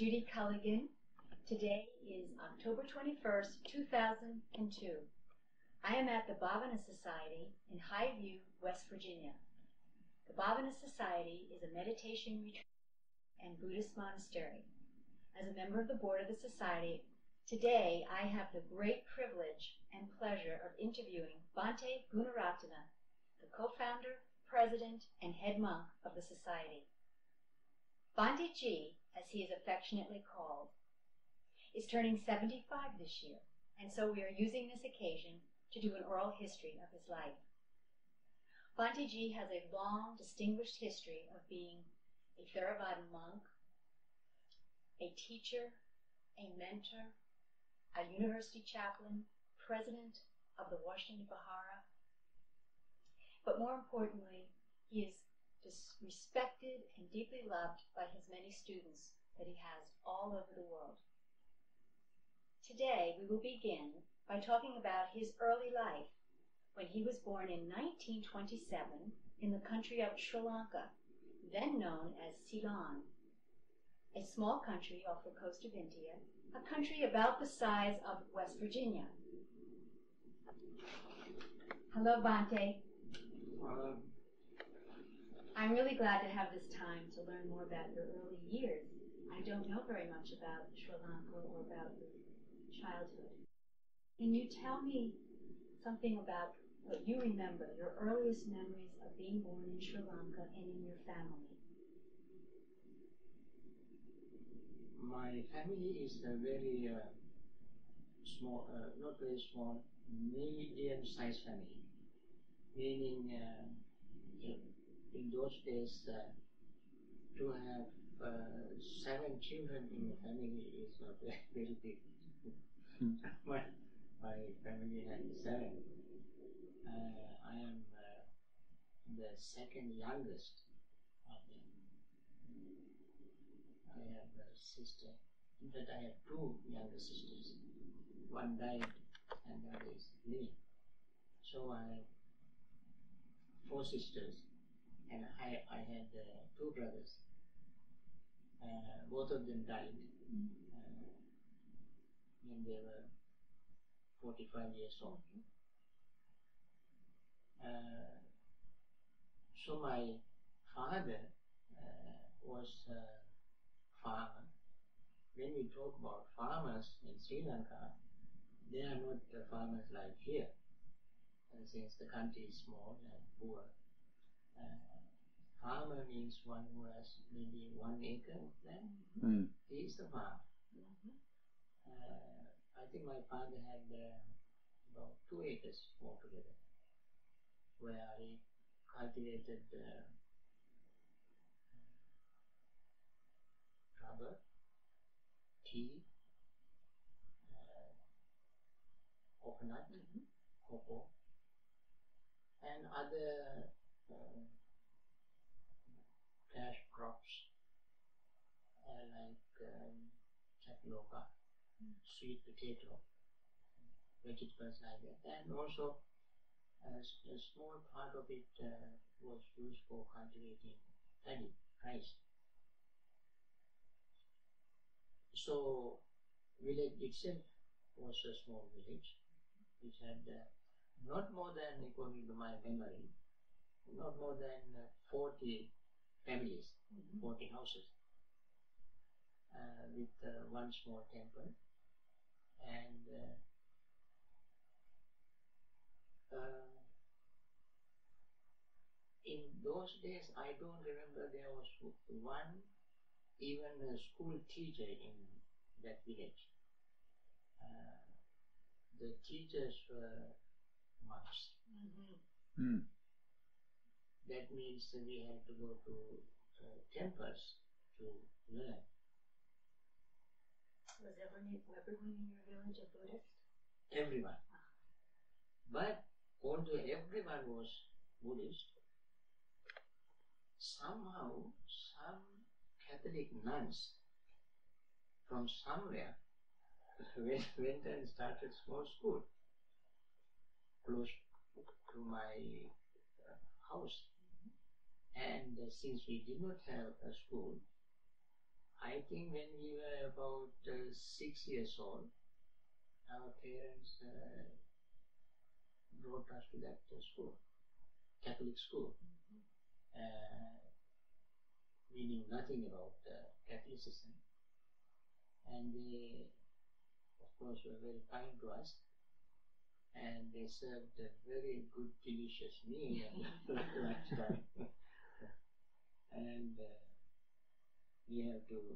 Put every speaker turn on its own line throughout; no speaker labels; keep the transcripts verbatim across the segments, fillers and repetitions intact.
Judy Culligan. Today is October twenty-first, two thousand two. I am at the Bhavana Society in Highview, West Virginia. The Bhavana Society is a meditation retreat and Buddhist monastery. As a member of the board of the society, today I have the great privilege and pleasure of interviewing Bhante Gunaratana, the co-founder, president, and head monk of the society. Bhante Ji, as he is affectionately called, is turning seventy-five this year, and so we are using this occasion to do an oral history of his life. Bhante Ji has a long, distinguished history of being a Theravadan monk, a teacher, a mentor, a university chaplain, president of the Washington Vihara, but more importantly, he is respected and deeply loved by his many students that he has all over the world. Today, we will begin by talking about his early life when he was born in nineteen twenty-seven in the country of Sri Lanka, then known as Ceylon, a small country off the coast of India, a country about the size of West Virginia. Hello, Bhante.
Hello.
I'm really glad to have this time to learn more about your early years. I don't know very much about Sri Lanka or about your childhood. Can you tell me something about what you remember, your earliest memories of being born in Sri Lanka and in your family?
My family is a very uh, small, uh, not very small, medium-sized family. Meaning, uh, in, in those days, uh, to have uh, seven children in a family is not very, very big. my, my family had seven. Uh, I am uh, the second youngest of them. I have a sister. In fact, I have two younger sisters. One died and the other is living. So I have four sisters, and I, I had uh, two brothers. Uh, both of them died uh, when they were forty-five years old. Uh, so my father uh, was a farmer. When we talk about farmers in Sri Lanka, they are not uh, farmers like here, uh, since the country is small and poor. Uh, farmer means one who has maybe one acre of land. Mm. He is the farmer. Mm-hmm. uh, I think my father had uh, about two acres altogether, where he cultivated uh, rubber, tea, uh, coconut, mm-hmm. cocoa, and other uh, cash crops uh, like um, tapioca, mm. sweet potato, vegetables like that, and also uh, a small part of it uh, was used for cultivating paddy, rice. So, village itself was a small village, which had uh, not more than, according to my memory, not more than uh, forty families, mm-hmm. forty houses, uh, with uh, one small temple. And uh, uh, in those days, I don't remember there was one, even a school teacher in that village. Uh, the teachers were monks. Mm-hmm. Mm. That means that we had to go to uh, temples to learn.
Was everyone, everyone in your village a Buddhist?
Everyone. Ah. But although everyone was Buddhist, somehow some Catholic nuns from somewhere went, went and started small school close to my uh, house. And uh, since we did not have a school, I think when we were about uh, six years old, our parents uh, brought us to that uh, school, Catholic school.
Mm-hmm.
Uh, we knew nothing about uh, Catholicism, and they, of course, were very kind to us, and they served a very good, delicious meal at lunchtime. And uh, we have to,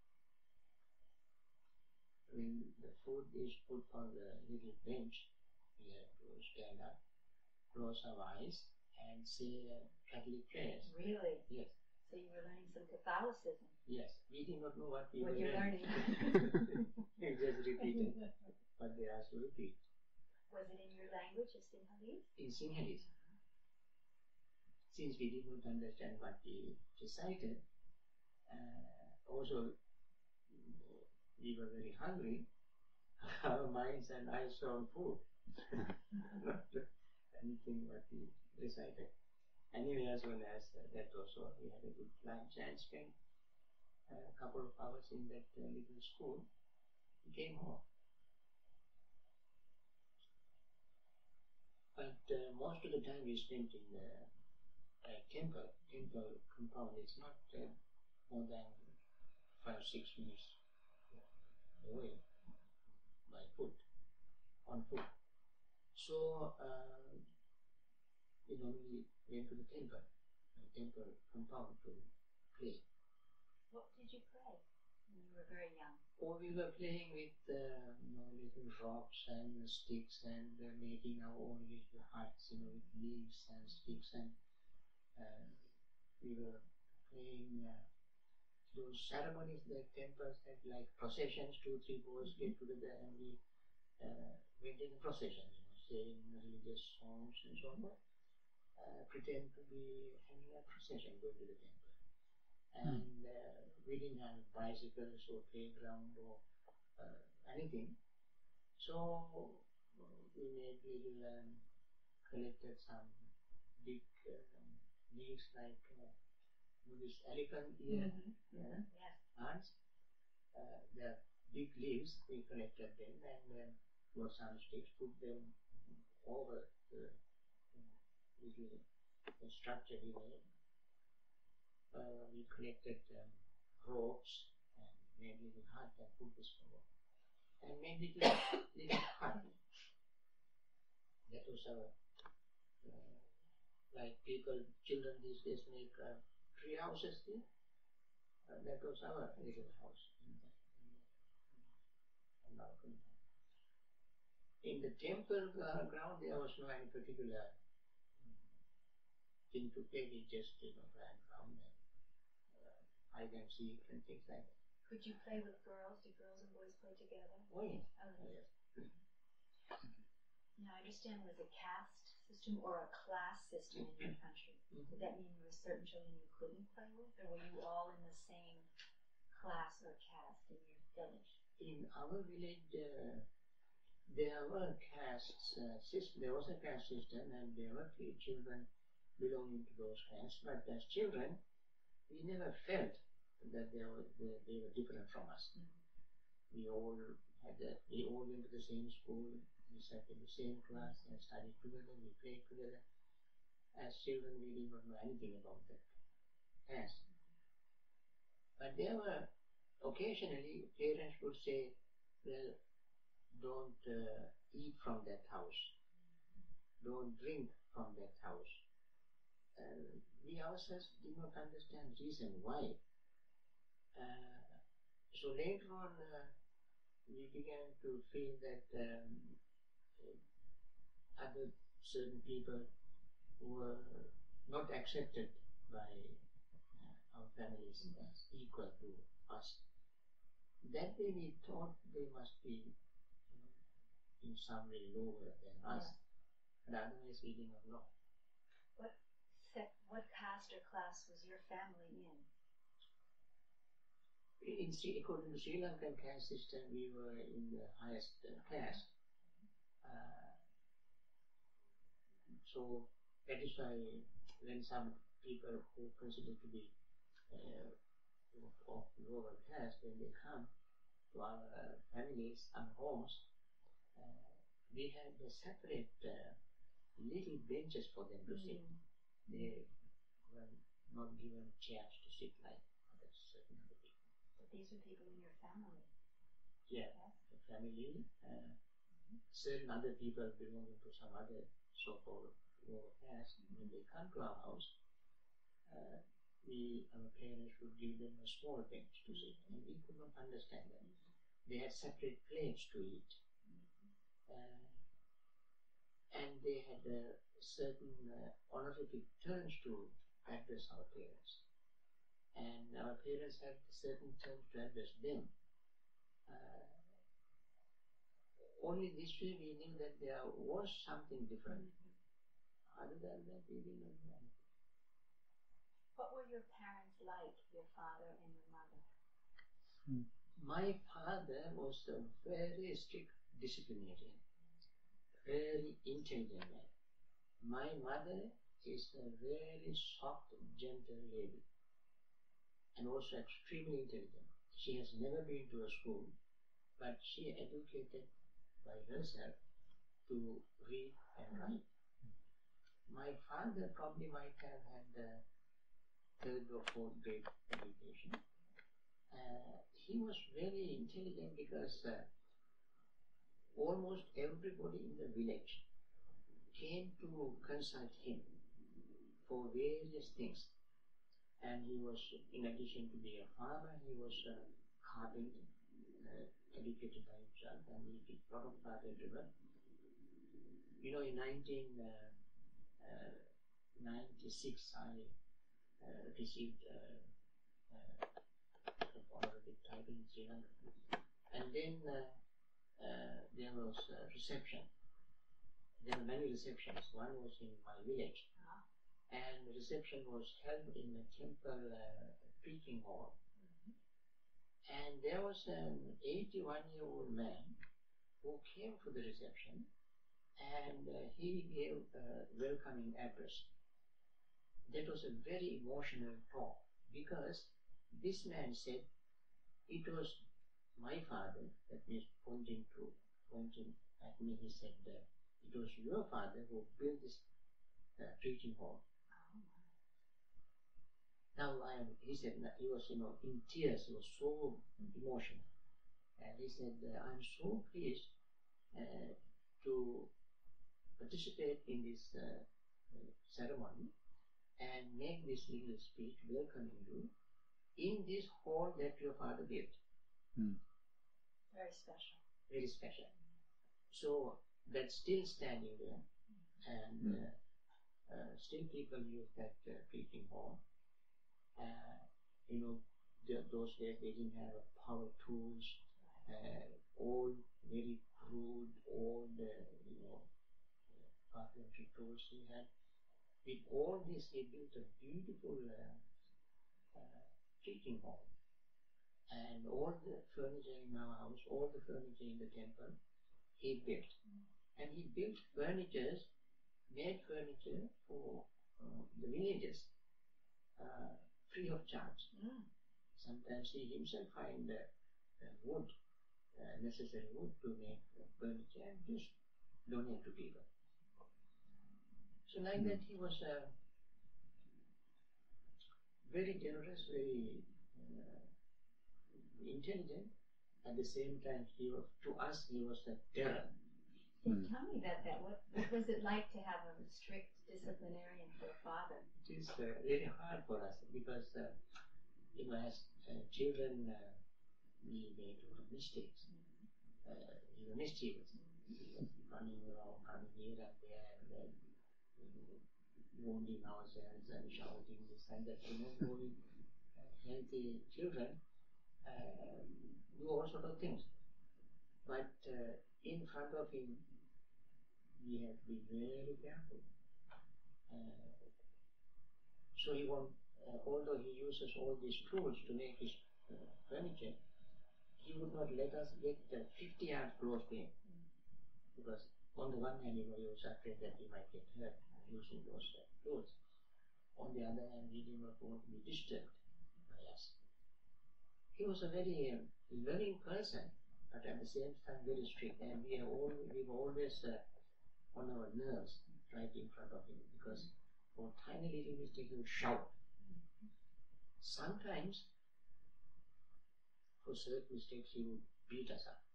when the food is put on the little bench, we have to stand up, close our eyes, and say uh, Catholic prayers.
Really?
Yes.
So you were learning some Catholicism.
Yes. We did not know what we
What
were
you're
learning.
learning.
We just repeated what they asked to repeat.
Was it in your language, of Sinhalese?
In Sinhalese. Since we did not understand what we recited, uh, also we were very hungry, our minds and eyes were on food. Not anything what we recited. Anyway, as soon as uh, that also, we had a good lunch and spent a couple of hours in that uh, little school. We came home. But uh, most of the time we spent in the uh, temple. Temple compound is not uh, more than five, six minutes away by foot, on foot. So, uh, we normally went to the temple, the temple compound to play.
What did you play when you were very young?
Or we were playing with uh, you know, little rocks and sticks and uh, making our own little huts, you know, with leaves and sticks, and uh, we were playing uh, those ceremonies that temples had, like processions. Two, three boys get together and we uh, went in a procession, you know, saying religious songs and so on. Uh, pretend to be having a procession going to the temple. And uh, we didn't have bicycles or playground or uh, anything. So uh, we made little, um, collected some big um, leaves like uh, this elephant ear
Mm-hmm.
uh,
Yes.
ants. Uh, the big leaves, we collected them and then got some sticks, put them over the uh, little uh, structure we made. Uh, we collected um, ropes and made little hut and put this over. And made little, little hut. That was our, uh, like people, children these days make uh, tree houses here. Uh, that was our little house in the, in the, in our compound. In the temple uh, ground, there was no any particular thing to play. We just, you know, ran around and uh, hide and seek and things like that.
Could you play with girls? Did girls and boys play together?
Oh yes.
Oh,
Oh, yes.
Now, I understand there was a caste system or a class system in your country.
Mhm.
Did that mean there were certain children you couldn't play with, or were you all in the same class or caste in your village?
In our village, uh, there were castes, uh, system, there was a caste system and there were few children belonging to those castes, but as children, we never felt that they were, they, they were different from us.
Mm-hmm.
We all had that, we all went to the same school, we sat in the same class and studied together, we played together. As children, we did not know anything about that caste. But there were, occasionally, parents would say, well, don't uh, eat from that house, don't drink from that house. Uh, we ourselves did not understand the reason why. Uh, so later on, uh, we began to feel that um, other certain people were not accepted by uh, our families as equal to us. That way we thought they must be, you know, in some way lower than us,
Yes.
but otherwise we did not know.
What sec- what caste or class was your family in?
In Sri, according to Sri Lankan caste system, we were in the highest uh, caste. Uh, so that is why when some people who consider to be uh, of, of lower caste, when they come to our uh, families and homes, uh, we had uh, separate uh, little benches for them to sit.
Mm.
They were not given chairs to sit like other certain other people.
But these were people in your family.
Yeah,
Yes.
the family, uh, certain other people belonging to some other so-called lower caste, when they come to our house, uh, we, our parents would give them a small bench to sit, and we could not understand them. They had separate plates to eat, uh, and they had uh, certain uh, honorific terms to address our parents, and our parents had certain terms to address them. Uh, only this way we knew that there was something different. Other than that, we didn't know anything.
What were your parents like, your father and your mother?
My father was a very strict disciplinarian, very intelligent man. My mother is a very soft, gentle lady, and also extremely intelligent. She has never been to a school, but she educated by herself to read and write. My father probably might have had a third or fourth grade education. Uh, he was very intelligent because uh, almost everybody in the village came to consult him for various things. And he was, in addition to being a farmer, he was a carpenter, uh, educated by himself, and he did a lot of carpentry work. You know, in nineteen ninety-six, I uh, received uh, uh, an honorary title in Sri Lanka. And then uh, uh, there was a reception. There were many receptions. One was in my village. And the reception was held in a temple uh, preaching hall. Mm-hmm. And there was an eighty-one-year-old man who came for the reception, and uh, he gave a welcoming address. That was a very emotional talk, because this man said, it was my father, that means pointing to, pointing at me, he said, uh, it was your father who built this uh, preaching hall. Now I am, he said, he was, you know, in tears, he was so emotional. And he said, uh, I'm so pleased uh, to participate in this uh, uh, ceremony and make this little speech welcoming you in this hall that your father built.
Mm. Very special.
Very special. So that's still standing there, and mm. uh, uh, still people use that uh, preaching hall. Uh, you know, the, those days they didn't have power tools, uh, all very crude, old, uh, you know, carpentry tools he had. With all this, he built a beautiful uh, uh, preaching hall. And all the furniture in our house, all the furniture in the temple, he built. And he built furniture, made furniture for uh, the villagers, uh, free of charge. Mm. Sometimes he himself find uh, uh, wood, uh, necessary wood to make uh, furniture, and just donate to people. So like mm. that, he was uh, very generous, very uh, intelligent. At the same time, he was, to us, he was a terror.
Mm. Tell me about that. What, what was it like to have a strict disciplinarian for a father?
It is uh, very hard for us, because uh, you know, as uh, children, uh, we made a lot of mistakes. Uh, we were mischievous, running around, running here and there, and then you know, wounding ourselves and shouting this and that. You know, growing uh, healthy children uh, do all sort of things. But uh, in front of him, we have to be very careful. Uh, so he won't, uh, although he uses all these tools to make his uh, furniture, he would not let us get uh, fifty yards close to him. Mm. Because on the one hand, you know, he was afraid that he might get hurt using those uh, tools. On the other hand, he did not want to be disturbed by us. he was a very um, loving person, but at the same time very strict. And we are all we were always uh, on our nerves right in front of him, because for tiny little mistake he would shout. Sometimes for certain mistakes he would beat us up.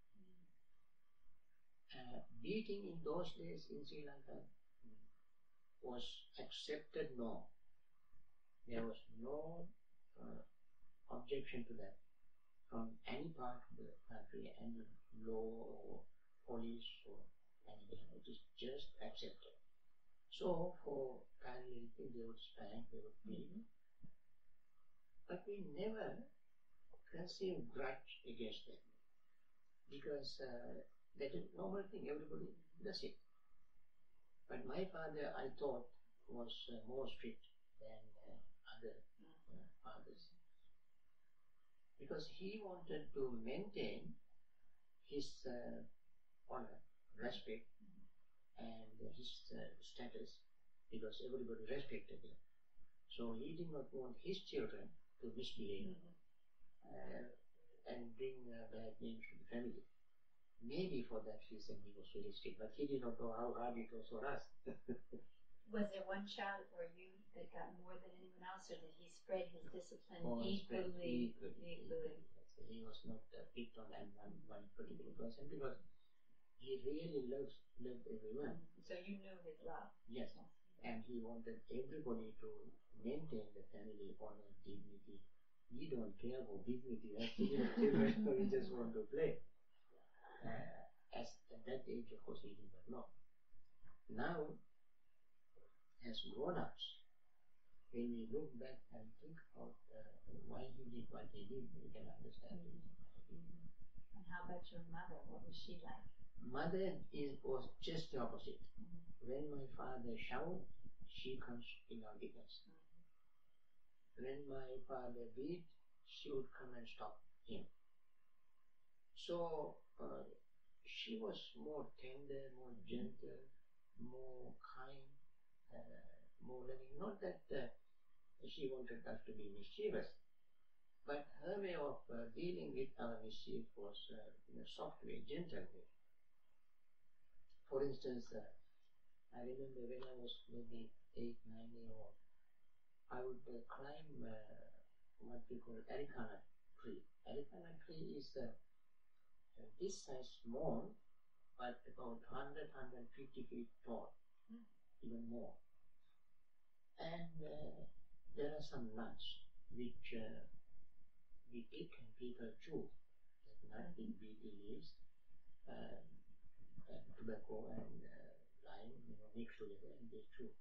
Uh, beating in those days in Sri Lanka was accepted norm. There was no uh, objection to that from any part of the country, any law or police or anything. It is just accepted. So for tiny little thing they would spank, they would beat. Mm-hmm. But we never conceived grudge against them, because uh, that is a normal thing, everybody does it. But my father, I thought, was uh, more strict than uh, other uh, fathers, because he wanted to maintain his uh, honor, respect, and his uh, status, because everybody respected him. So he did not want his children to misbehave mm-hmm. uh, and bring uh, bad names to the family. Maybe for that reason he was very strict, but he did not know how hard it was for us.
Was there one child or you that got more than anyone else, or did he spread his discipline
oh,
equally?
Equally,
equally.
equally. He was not uh, picked on and one, one particular person, because he really loves loved everyone.
Mm-hmm. So you knew his love.
Yes, and he wanted everybody to maintain the family honor, dignity. We don't care for dignity. Actually, children, we just want to play. Uh, as at that age, of course, he did not know. Now, as grown-ups, when we look back and think about uh, why he did what he did, we can understand it.
Mm-hmm. And how about your mother? What was she like?
Mother is was just the opposite. Mm-hmm. When my father shouted, she comes in arguments. Mm-hmm. When my father beat, she would come and stop him. So uh, she was more tender, more gentle, more kind, uh, more loving. Not that uh, she wanted us to be mischievous, but her way of uh, dealing with our mischief was uh, in a soft way, gentle way. For instance, uh, I remember when I was maybe eight, nine years old, I would uh, climb uh, what we call Arikana tree. Arikana tree is uh, this size small, but about one hundred, one hundred fifty feet tall, mm. even more. And uh, there are some nuts which uh, we pick and people chew. That nut with betel leaves, um, and tobacco and uh, lime, you know, mixed together and they chew.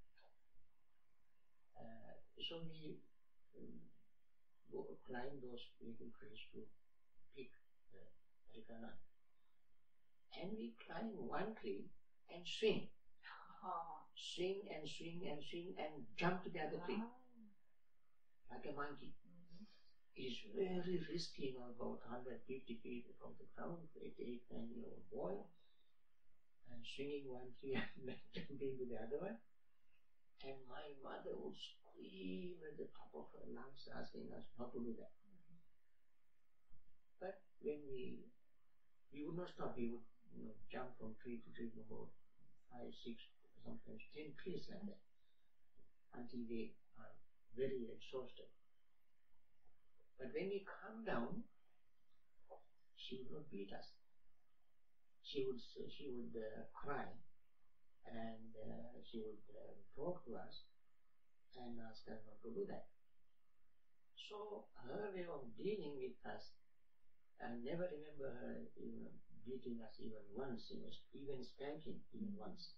Uh, so we um, go climb those little trees to pick the Arikana. And we climb one tree and swing. Oh. Swing and swing and swing and jump to the other tree. Oh. Like a monkey. Mm-hmm. It is very risky, you know, about one hundred fifty feet from the ground, eight, eight, nine year old boy, and swinging one tree and then jumping to the other one. And my mother would scream at the top of her lungs, asking us not to do that. Mm-hmm. But when we, we would not stop, we would, you know, jump from tree to tree, about five, six, sometimes ten trees like that, until we are very exhausted. But when we come down, she would not beat us. She would she would uh, cry, and uh, she would uh, talk to us and ask us not to do that. So her way of dealing with us, I never remember her even beating us even once, even spanking even once.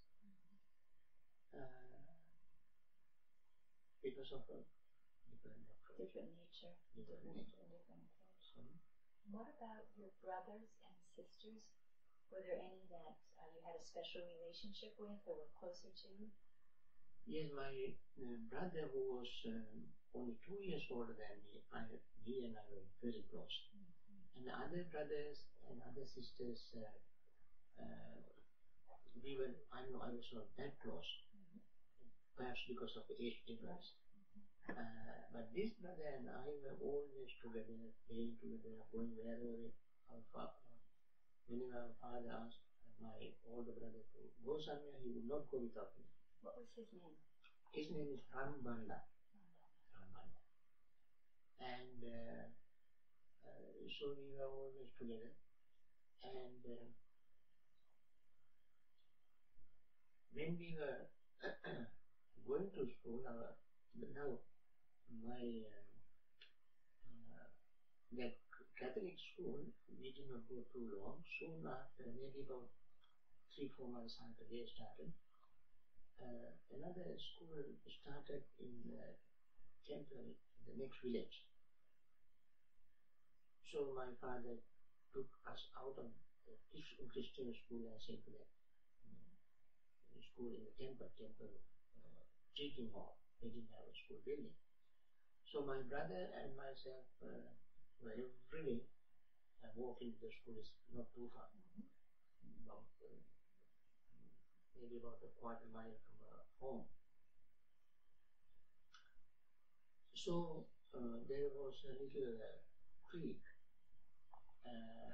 Uh, because of her different approach.
Different nature.
Different,
different
nature.
Different approach.
Mm-hmm.
What about your brothers and sisters? Were there any that uh, you had a special relationship with or were closer to?
Yes, my uh, brother, who was um, only two years older than me, I, he and I were very close. Mm-hmm. And the other brothers and other sisters, uh, uh, we were, I know I was not that close. Mm-hmm. Perhaps because of the age difference. Mm-hmm. Uh, but this brother and I were always together, playing together, going wherever our fa- whenever our father asked my older brother to go somewhere, he would not go without me.
What was his name?
His name is Rambanda. Rambanda. And uh, uh, so we were always together. And uh, when we were going to school, our, now my uh, uh, that Catholic school, we did not go too long. Soon after, maybe about three, four months after they started, uh, another school started in uh, Temple, the next village. So my father took us out of the Christian school and sent to the uh, school in the temple, temple uh, teaching hall. They didn't have a school building. So my brother and myself uh, were every day uh, walking to the school. Is not too far, about uh, maybe about a quarter mile from our home. So uh, there was a little uh, creek, uh,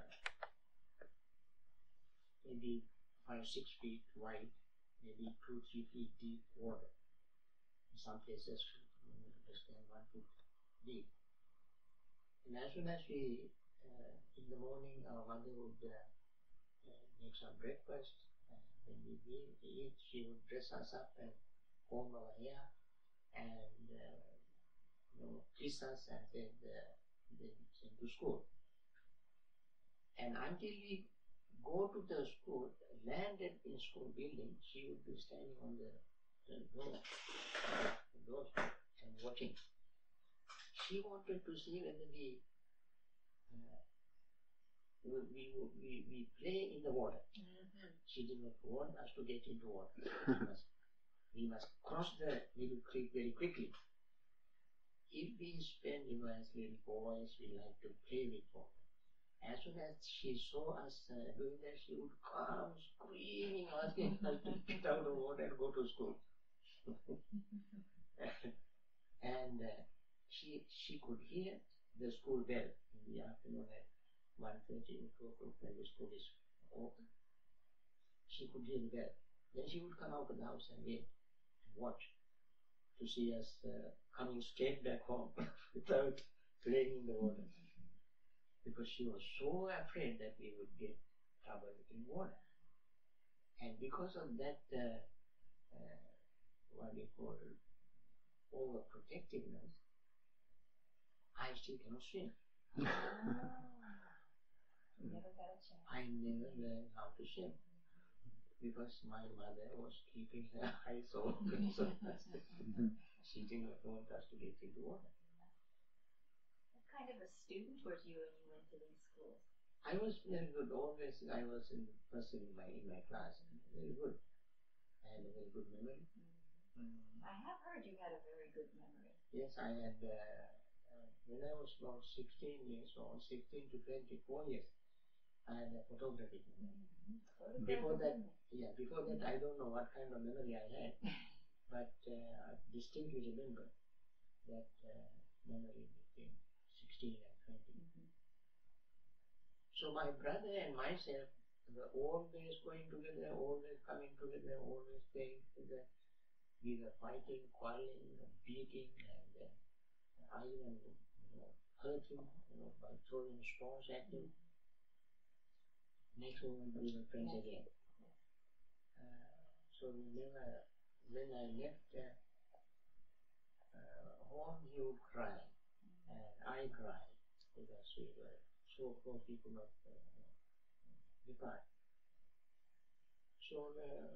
maybe five, six feet wide, maybe two, three feet deep water. In some places, less than one foot deep. And as soon as we, uh, in the morning, our mother would uh, uh, make some breakfast, and when we eat, she would dress us up and comb our hair, and uh, you know, kiss us and then uh, then send to school. And until we go to the school, landed in school building, she would be standing on the, the door, the doorstep and watching. She wanted to see whether we, uh, we, we, we, we play in the water. Mm-hmm. She did not want us to get into water. we, must, we must cross the little creek very quickly. If we spend, you know, as little boys, we like to play with water. As soon as she saw us uh, doing that, she would come screaming, asking us to get out of water and go to school. and uh, she she could hear the school bell in the afternoon at one thirty or two o'clock when the school is open. She could hear the bell. Then she would come out of the house and wait and watch to see us uh, coming straight back home without playing in the water. Because she was so afraid that we would get trouble in water. And because of that, uh, uh, what we call overprotectiveness, I still cannot swim.
You never got a chance.
I never learned how to swim because my mother was keeping her eyes open, so she did not want us to get into water.
What kind of a student were you when you went to these schools?
I was very good. Always, I was in person in my in my class. Very good. I had a very good memory. Mm-hmm. Mm.
I have heard you had a very good memory.
Yes, I had. Uh, uh, when I was about sixteen years old, sixteen to twenty-four years, I had a photographic memory. Mm-hmm. Before that, yeah, before that, I don't know what kind of memory I had, but uh, I distinctly remember that uh, memory between sixteen and twenty. Mm-hmm. So my brother and myself were always going together, always coming together, always playing together. We were fighting, quarreling, beating, and uh, I even you know, hurt him you know, by throwing stones at him. Next moment we were friends again. Uh, so we never, when I left uh, uh, home, he would cry, and I cried because we were so close we could not uh, depart. So uh,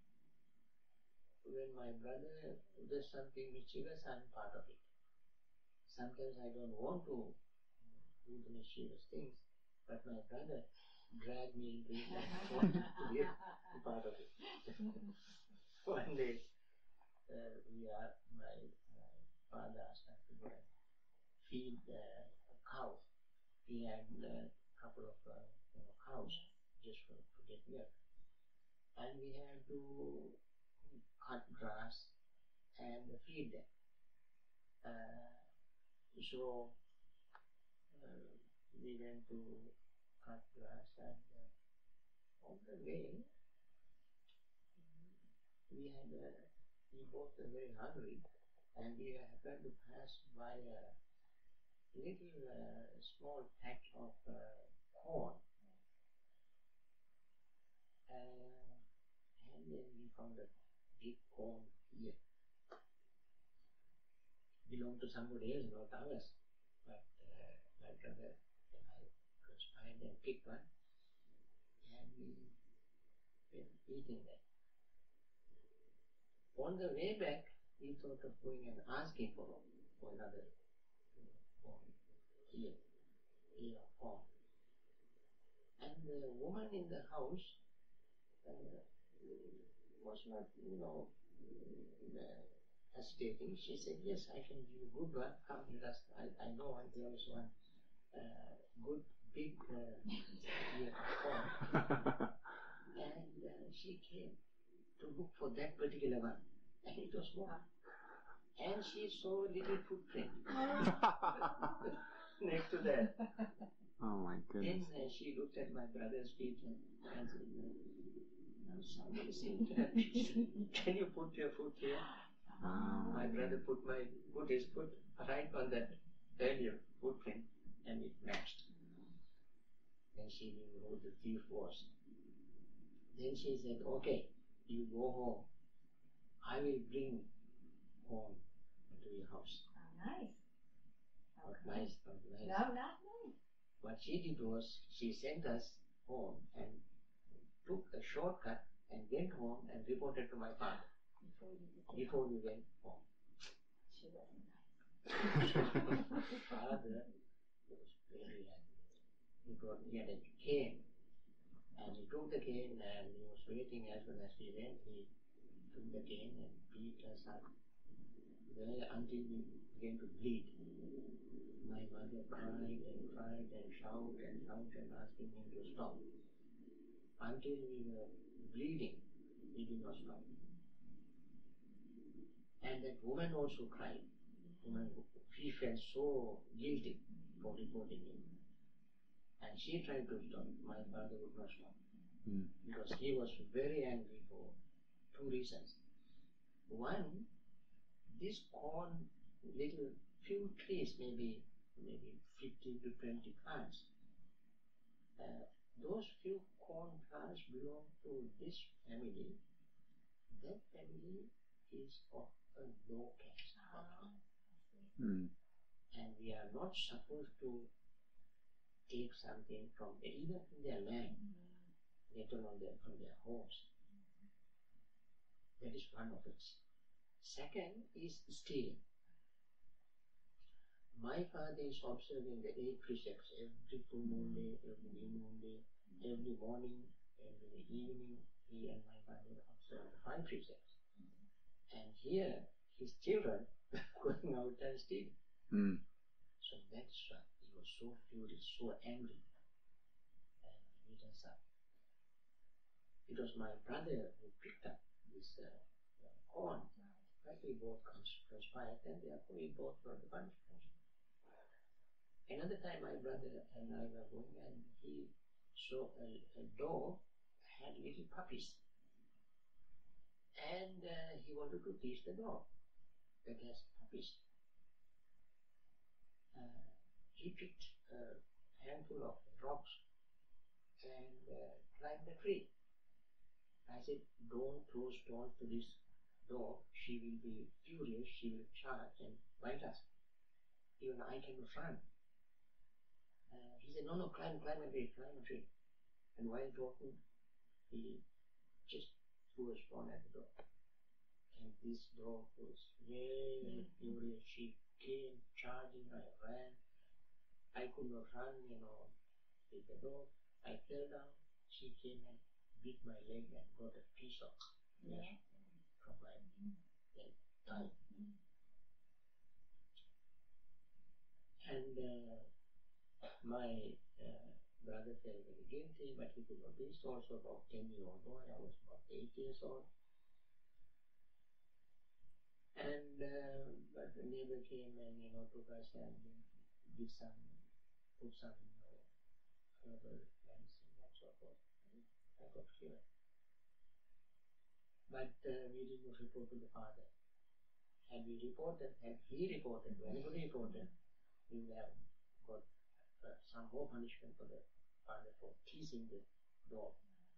when my brother does something mischievous, I'm part of it. Sometimes I don't want to do the mischievous things, but my brother dragged me into it and to be a part of it. One day, uh, we are, my, my father asked us to go and feed uh, a cow. He had a couple of uh, you know, cows just for, to get milk. And we had to cut grass and feed them. Uh, so uh, we went to cut grass, and uh, on the way we had uh, we both were very hungry, and we happened to pass by a little uh, small patch of uh, corn, uh, and then we found a big corn ear. Belonged to somebody else, not ours. But uh, my brother and I conspired and picked one, and we were eating that. On the way back, we thought of going and asking for, for another corn ear, ear of corn. And the woman in the house uh, was not, you know, uh, hesitating. She said, "Yes, I can give you a good one. Come with us. I, I know there is one uh, good big uh, ear of corn." And uh, she came to look for that particular one, and it was gone. And she saw a little footprint next to that.
Oh my goodness.
Then uh, she looked at my brother's feet and, and said, "Now somebody seems to have this. Can you put your foot here?"
Wow.
My brother put my put his foot right on that earlier footprint, and it matched. Then she knew who the thief was. Then she said, "Okay, you go home. I will bring home to your house."
Oh, nice.
Not
Okay.
nice, not nice.
No, not nice.
What she did was she sent us home and took a shortcut and went home and reported to my father
Before you did
before we went home.
She wasn't nice.
My father was very angry. He got he had a cane, and he took the cane and he was waiting as well as we went. He took the cane and beat us up there until we began to bleed. My mother cried and cried and shouted and shouted, asking him to stop. Until we were bleeding, he did not stop. And that woman also cried. Woman, she felt so guilty for reporting him. And she tried to stop. My father would not stop.
Mm.
Because he was very angry for two reasons. One, this corn, little few trees, maybe maybe fifteen to twenty plants, uh, those few corn plants belong to this family. That family is of a low caste background.
Mm.
And we are not supposed to take something from the, even from their land, let alone their, from their homes. That is one of it. Second is stealing. My father is observing the eight precepts every full moon day, every new moon day, every morning, every evening. He and my father observe the five precepts. And here, his children going out and stealing.
Mm.
So that's why he was so furious, so angry, and he beat us up. It was my brother who picked up this uh, uh, corn, but we both cons- conspired, and therefore we both got the punishment. Another time my brother and I were going, and he saw a, a dog had little puppies, and uh, he wanted to teach the dog that has puppies. Uh, he picked a handful of rocks and uh, climbed a tree. I said, "Don't throw stones to this dog. She will be furious. She will charge and bite us. Even I cannot run." Uh, he said, "No, no, climb, climb a tree, climb a tree." And while talking, he just threw a stone at the dog. And this dog was very furious. She came charging. I ran. I could not run, you know, with the dog. I fell down. She came and bit my leg and got a piece of flesh from my leg, thigh. And uh, my uh, brother felt very guilty, but he could not be. So also about ten year old boy. I was about eight years old. And uh, but the neighbor came and, you know, took us and did some, put some, you know, herbal medicine and so forth. I got cured. But uh, we didn't report to the father. Had we reported, had he reported, to anybody reported, we would have got uh, some more punishment for the father for teasing the dog.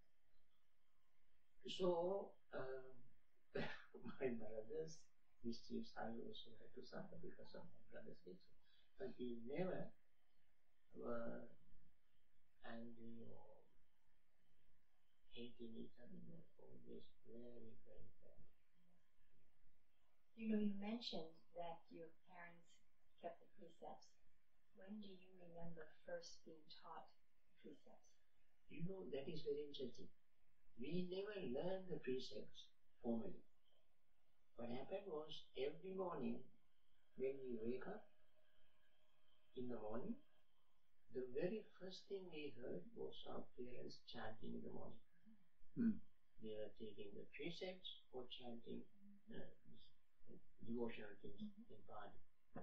So, um, my brother's mischiefs I also had to suffer because of my brother's mischief. But we never were angry or hating each other. We were always very, very friendly.
You know, you mentioned that your parents kept the precepts. When do you remember first being taught precepts?
You know, that is very interesting. We never learned the precepts formally. What happened was, every morning when we wake up, in the morning, the very first thing we heard was our parents chanting in the morning.
Mm.
They were taking the precepts or chanting uh, devotional things mm-hmm. in Pali.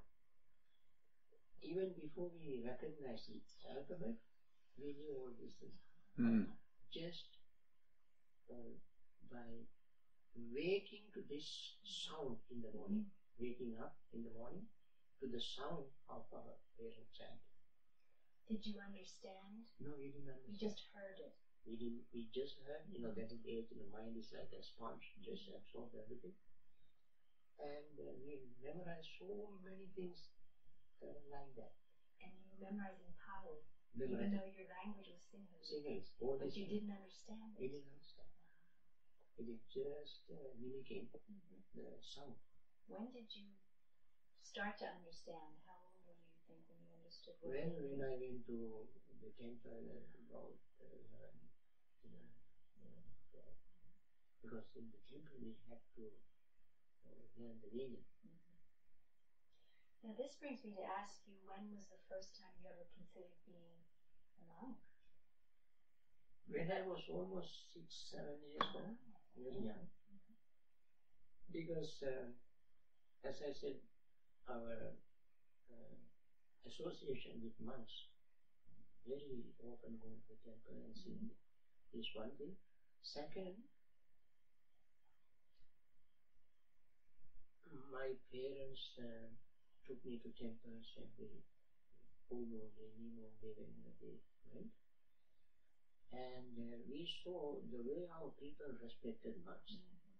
Even before we recognized the alphabet, we knew all these things.
Mm.
Just uh, by waking to this sound in the morning, waking up in the morning to the sound of our parents chanting.
Did you understand?
No, we didn't understand.
You just heard it.
We didn't. We just heard. You know, that is the age. The mind is like a sponge, just absorb everything. And uh, we memorized so many things uh, like that.
And you memorized in Pali,
Memorized.
Even though your language was Sinhalese.
Sinhalese.
But you didn't understand it.
We didn't understand. It is just uh, mimicking mm-hmm. the sound.
When did you start to understand? How old were you, you think, when you understood what
When,
it
when I went to the temple uh, about uh, eleven, eleven, eleven, twelve, because in the temple we had to uh, learn the meaning.
Mm-hmm. Now this brings me to ask you, when was the first time you ever considered being a monk?
When I was almost six, seven years old, very young. Mm-hmm. Because, uh, as I said, our uh, association with monks, very often going to the temple and seeing mm-hmm. is one thing. Second, my parents uh, took me to temples every full moon day, new moon day, whenever they went. And uh, we saw the way how people respected monks.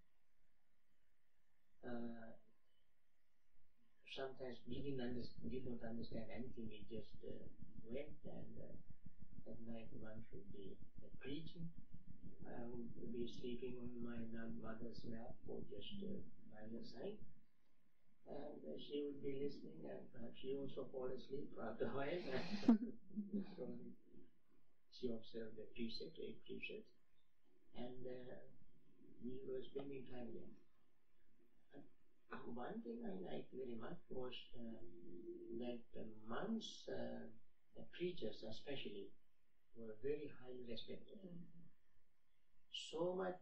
Uh, sometimes we didn't under, did not understand anything, we just uh, went, and uh, at night the monk would be uh, preaching. I would be sleeping on my mother's lap or just uh, by her side. And uh, she would be listening, and perhaps she also fall asleep after a while. So she observed the precepts, eight precepts, and uh, we were spending time there. And one thing I liked very much was uh, that the monks, uh, the preachers especially, were very highly respected. Mm-hmm. So much,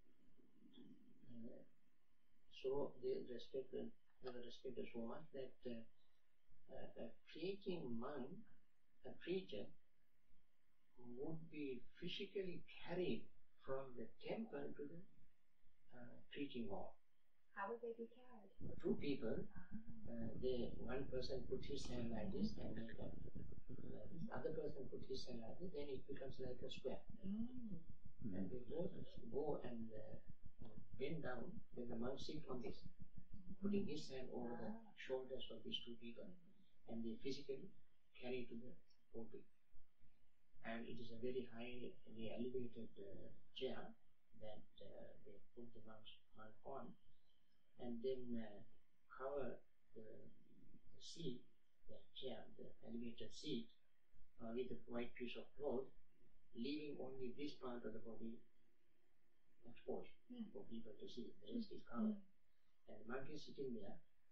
uh, so they respected, they were respected so much that uh, uh, a preaching monk, a preacher, would be physically carried from the temple to the uh, preaching hall.
How would they be carried?
Two people. Uh, they, one person put his hand like this and make a, like this. Other person put his hand like this, then it becomes like a square. Mm. And they both go and uh, bend down, then the monk sit on this, mm. putting his hand over ah. the shoulders of these two people, mm. and they physically carry to the pulpit. And it is a very highly elevated uh, chair that uh, they put the monk, monk on, and then uh, cover the, the seat, the chair, the elevated seat, uh, with a white piece of cloth, leaving only this part of the body exposed mm. for people to see. The rest is covered. Mm. And the monk is sitting there.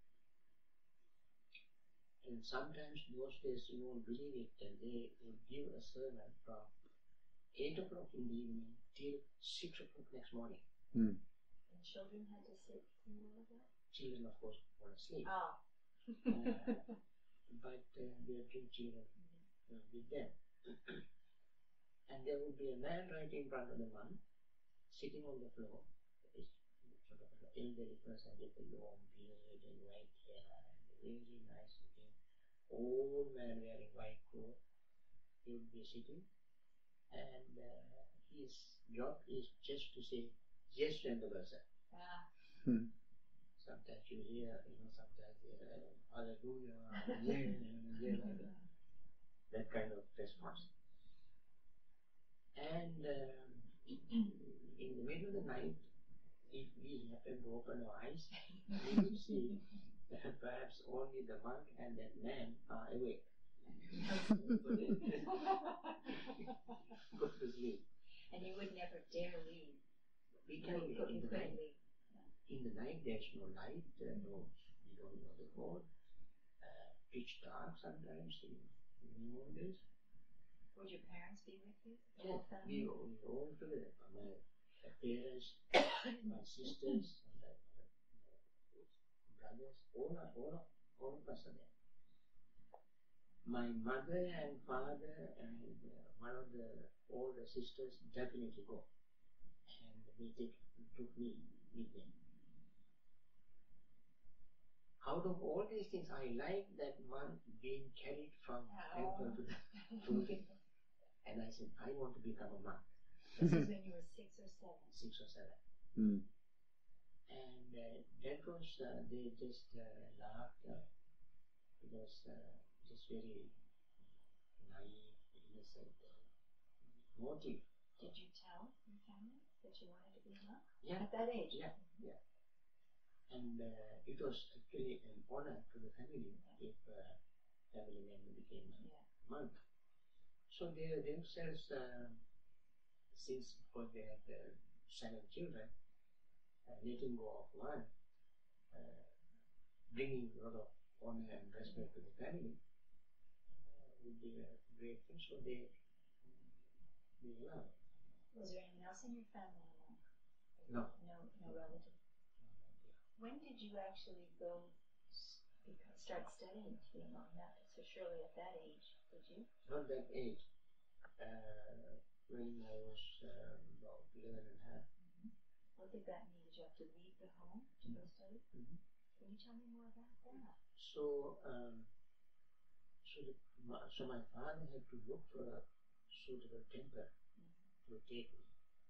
And sometimes those days, you won't believe it, and they would give a sermon from eight o'clock in the evening till six o'clock next morning.
Mm.
And children had to sit through all of that?
Children, of course, fall asleep.
Oh.
uh, but uh, there are two children uh, with them. And there would be a man right in front of the monk, sitting on the floor. It's sort of an elderly person with a long beard and white hair and a really nice looking old man wearing white coat. He would be sitting, and uh, his job is just to say yes to the person.
Ah.
Hmm.
Sometimes you hear, you know, sometimes uh, hallelujah, yeah, yeah, like that. That kind of response. And um, in the middle of the night, if we happen to open our eyes, we will see that perhaps only the monk and that man are awake. Go to sleep.
And you would never dare leave.
We can
You
in the night.
leave.
In the night, there's no light, uh, no, you don't know the road. Uh, pitch dark sometimes in, in the old days.
Would your parents be with you? The
Yeah,
whole family?
we all, we all together. My parents, my sisters, my brothers, all are, all are, all of us are there. My mother and father and uh, one of the older sisters definitely go, and they take, took me with them. Out of all these things, I like that monk being carried from temple to the, to the and I said, I want to become a monk.
This is when you were six or seven.
Six or seven.
Mm.
And uh, that was, uh, they just uh, laughed. Uh, it was uh, just very naive, innocent uh, motive.
Did you tell your family that you wanted to be a monk?
Yeah.
At that age?
Yeah, yeah. And uh, it was actually an honor to the family yeah. if uh, family member became a yeah. monk. So they themselves, uh, since because they had uh, seven children, uh, letting go of one, uh, bringing a lot of honor and respect to the family uh, would be a great thing. So they, they allowed.
Was there anyone else in your family?
No.
No, no relative. When did you actually go start studying to be a monk? Not so surely at that age, did you?
Not that age. Uh, when I was uh, about eleven and a half.
Mm-hmm. What did that mean? Did you have to leave the home to go study?
Mm-hmm.
Can you tell me more about that?
So, um, so, the, my, so my father had to look for a suitable temple mm-hmm. to take me.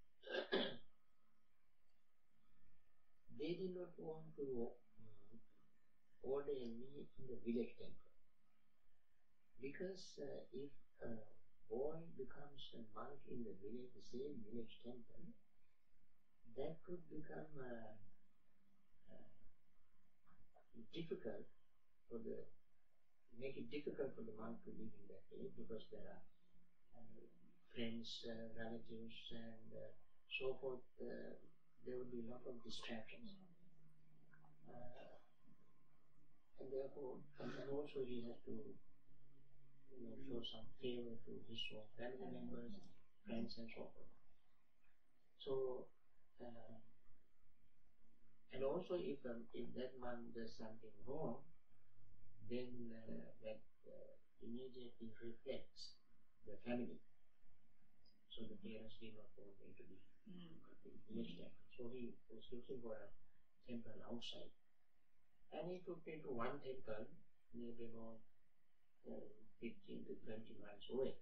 They did not want to um, ordain me in the village temple. Because uh, if a boy becomes a monk in the village, the same village temple, that could become uh, uh, difficult for the, make it difficult for the monk to live in that village because there are uh, friends, uh, relatives and uh, so forth. Uh, there would be a lot of distractions. Uh, and therefore, and, and also he has to you know, show some favor to his own family members, friends and so forth. So, uh, and also if, um, if that monk does something wrong, then uh, that uh, immediately reflects the family. So the parents did not want me to be mm. in the village temple. So he was looking for a temple outside. And he took me to one temple, maybe about uh, fifteen to twenty miles away.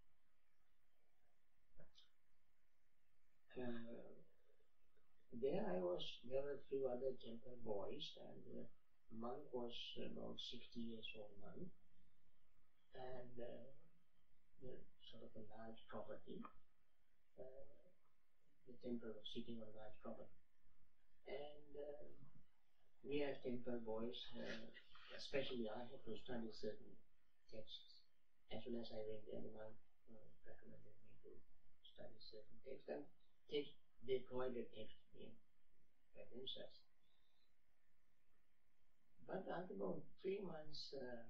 Uh, there I was, there were a few other temple boys, and the monk was about sixty years old monk, and uh, the, sort of a large property. Uh, the temple was sitting on a large property. And uh, we as temple boys, uh, especially I had to study certain texts. As soon as I went there, the monk uh, recommended me to study certain texts, and text, they provided text to me by themselves. But after about three months, uh,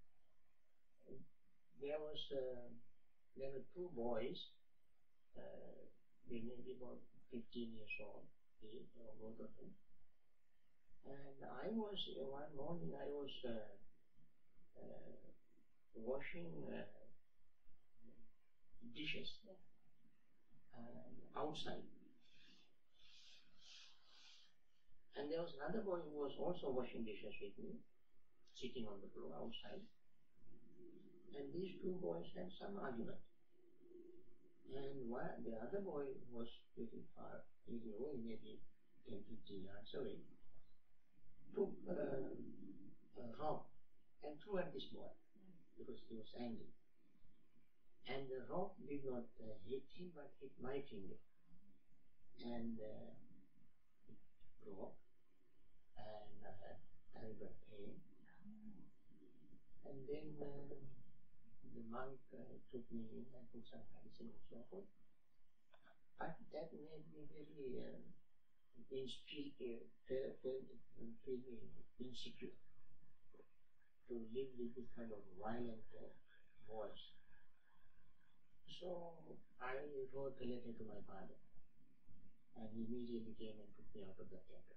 there was uh, there were two boys. Uh, they may be about fifteen years old, they, both of them. And I I was, uh, one morning I was uh, uh, washing uh, dishes
Yeah.
uh, outside. And there was another boy who was also washing dishes with me, sitting on the floor outside. And these two boys had some argument. And one, the other boy was pretty far, little away, maybe ten, fifteen yards away, took uh, a rock and threw at this boy because he was angry. And the rock did not uh, hit him, but hit my finger. And uh, it broke, and I had terrible pain. And then uh, the monk uh, took me in and put some medicine and so forth. But that made me very uh, insecure, feel, feel, feel me insecure to live with this kind of violent uh, voice. So I wrote a letter to my father, and he immediately came and took me out of the temple.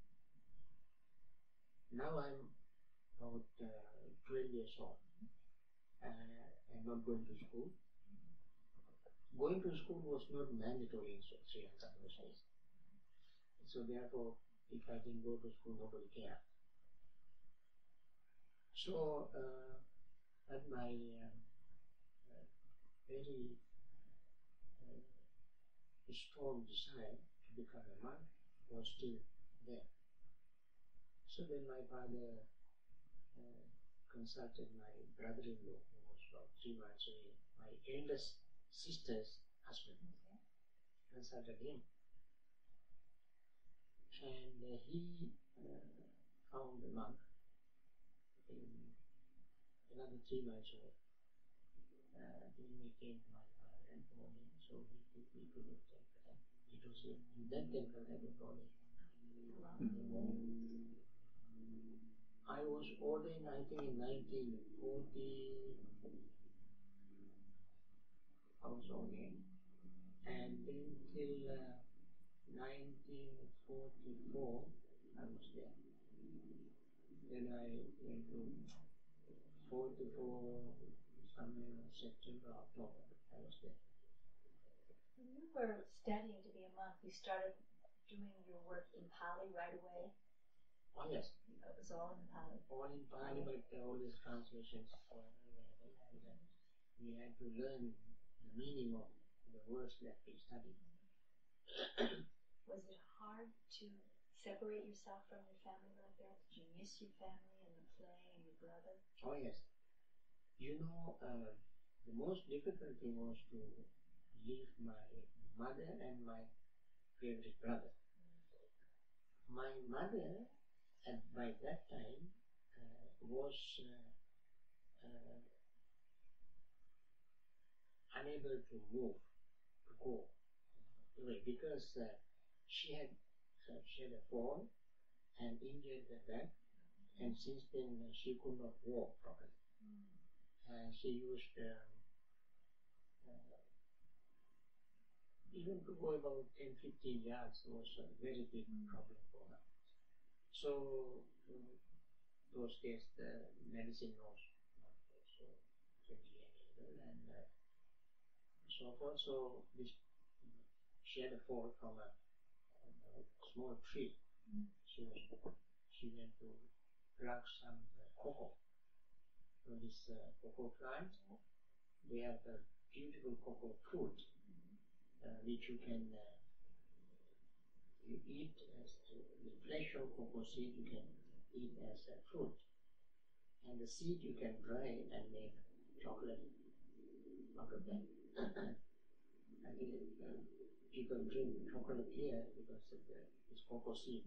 Now I'm about uh, twelve years old. Uh, I'm not going to school. Going to school was not mandatory in Sri Lanka those days. So therefore, if I didn't go to school, nobody cared. So, uh, at my uh, uh, very uh, strong desire to become a monk was still there. So then my father uh, consulted my brother-in-law, who was about three miles away, my eldest sister's husband.
Okay.
Consulted him. And uh, he uh, found a monk in another three miles away. Uh, then he came to my father and told him, so he took me to the temple. And it was in that temple I was ordained. I was ordained, I think, in nineteen forty. I was ordained. And then till uh, nineteen forty-four, I was there. Then I went to forty-four, somewhere September, October, I was there.
When you were studying to be a monk, you started doing your work in Pali right away?
Oh yes.
It was all in Pali.
All in Pali, but uh, all these translations were available, and uh, we had to learn the meaning of the words that we studied.
Was it hard to separate yourself from your family like that? Did you miss your family and the play and your brother?
Oh yes. You know, uh, the most difficult thing was to leave my mother and my favorite brother. My mother, at by that time, uh, was uh, uh, unable to move, to go away, because uh, she had uh, she had a fall and injured her back, and since then uh, she could not walk properly.
Mm.
And she used uh, uh, even to go about ten to fifteen yards was a very big
Mm.
problem for her. So uh, those days the medicine was not so readily available and uh, so forth. So this, she had a fall from a, a small tree.
Mm.
She was she went to pluck some uh, cocoa from this uh, cocoa plant. They have a beautiful cocoa fruit uh, which you can uh, you eat as the flesh of cocoa seed you can eat as a fruit, and the seed you can dry and make chocolate out of that. I think uh, people drink chocolate here because of the, this cocoa seed.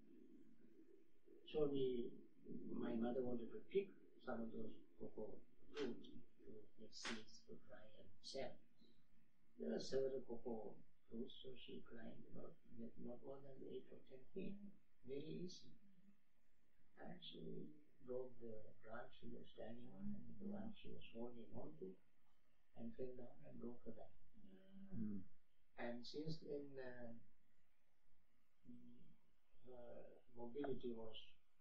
So we, my mother wanted to pick some of those cocoa fruit to make seeds to dry and sell. There are several cocoa fruits, so she climbed about not more than eight or ten feet. Very easy. And she broke the branch she was standing on and the one she was holding on to and fell down and broke her back.
Mm.
And since then, uh, her mobility was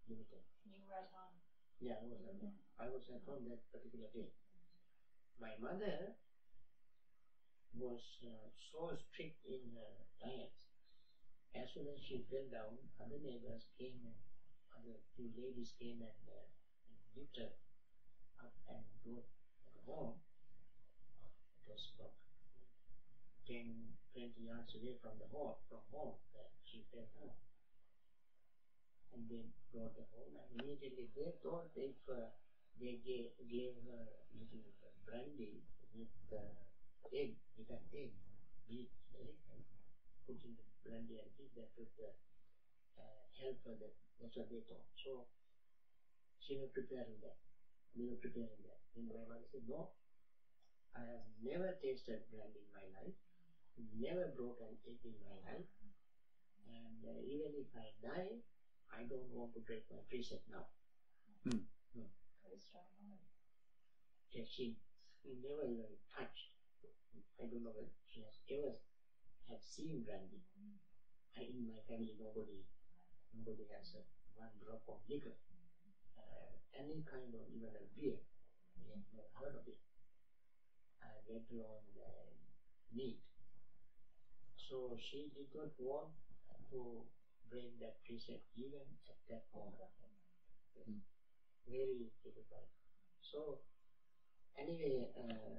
limited.
You were at home.
Yeah, I was at home. I was at home that particular day. My mother was uh, so strict in her diet. As soon as she fell down, other neighbors came and other few ladies came and, uh, and lifted her up and brought her home. It was about ten, twenty yards away from the home, from home that she fell down. And they brought her home, and immediately they thought if uh, they gave, gave her little brandy with uh, egg, with an egg, beat egg, and put in the brandy and beat, that would uh, uh, help her. That, that's what they thought. So she was preparing that. We were preparing that. And my mother said, no, I have never tasted brandy in my life, never broke an egg in my life, and uh, even if I die, I don't want to break my precept now.
Hmm.
Very strong woman.
Yeah, she, she never even touched. I don't know whether she has ever had seen brandy. I, in my family, nobody, nobody has a, one drop of liquor. Uh, any kind of even a beer, we have never heard of it. Uh, let alone uh, meat. So she did not want to break that precept even at that moment. Yes.
Mm.
Very difficult. So anyway, uh,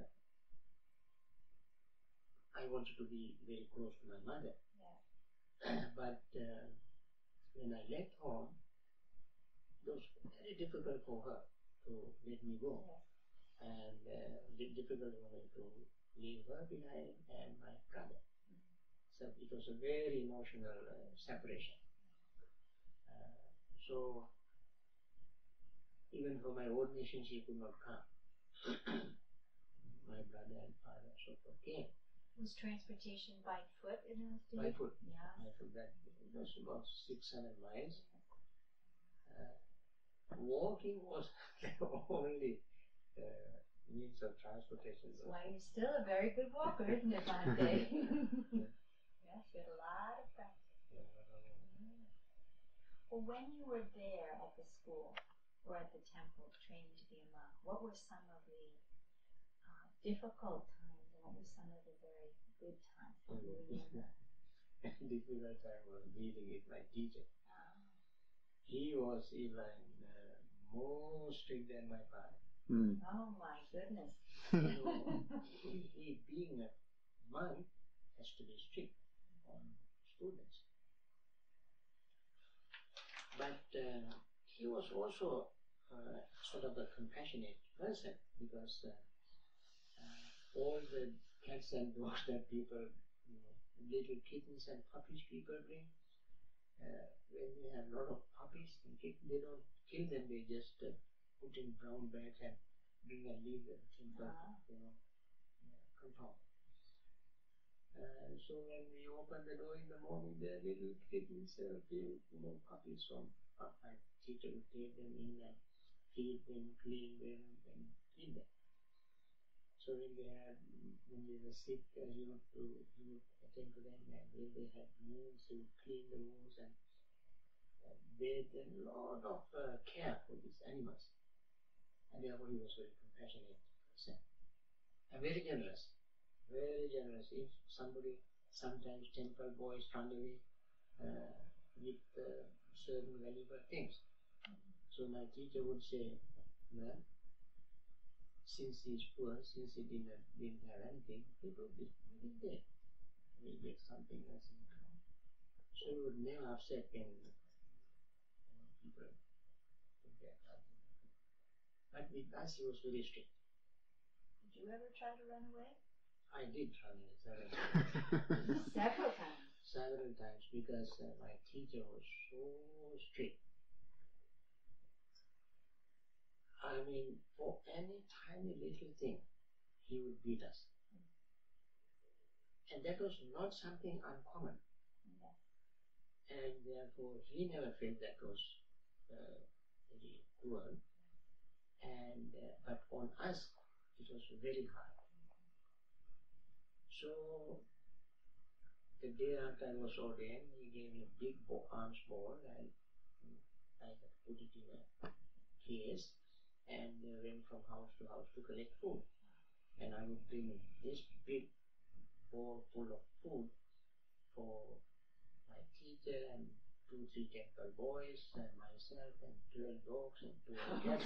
I wanted to be very close to my mother.
Yeah.
But uh, when I left home, it was very difficult for her to let me go.
Yes.
And uh, di- difficult for me to leave her behind and my brother. So it was a very emotional uh, separation. Uh, so even for my ordination, she could not come. My brother and father so forth came.
Was transportation by foot in those days?
By foot.
Yeah.
By foot. That it was about six, seven miles. Uh, walking was the only uh, means of transportation.
That's why you're still a very good walker, isn't it, Bhante? Yes, you had a lot of practice.
Yeah, I don't know.
Yeah. Well, when you were there at the school or at the temple training to be a monk, what were some of the uh, difficult times and what were some of the very good times that you remember?
Difficult time was dealing with my teacher.
Ah.
He was even uh, more strict than my father.
Hmm.
Oh my goodness.
You know, he, he being a monk has to be strict on students. But uh, he was also uh, sort of a compassionate person because uh, uh, all the cats and dogs that people, you know, little kittens and puppies people bring, uh, when they have a lot of puppies and kittens, they don't kill them, they just uh, put in brown bags and bring and leave them in the,
Ah.
you know, uh, compound. Uh, so when we open the door in the morning, the little kittens, uh, few, you know, puppies from uh, my teacher would take them in and feed them, clean them, and clean them. So when they had, when they were sick, uh, he would to, he would attend to them, and when they had wounds, he would clean the wounds and uh, bathe them. A lot of uh, care for these animals, and therefore he was very compassionate person and very generous. Very generous. If somebody, sometimes temple boys run away uh, with uh, certain valuable things. So my teacher would say, well, since he's poor, since he didn't, didn't have anything, he would be maybe dead. He'll get something else in return. So he would never upset when you know, people took their something. But with us, he was very strict.
Did you ever try to run away?
I did run away several times.
Several times.
Several times because uh, my teacher was so strict. I mean, for any tiny little thing, he would beat us. And that was not something uncommon.
Yes.
And therefore, he never felt that was uh, very cruel. And uh, but on us, it was very hard. So the day after I was ordained, he gave me a big bo- arms ball and like a put it in a case, and uh, went from house to house to collect food. And I would bring this big bowl full of food for my teacher and two, three temple boys and myself and twelve dogs and twelve cats.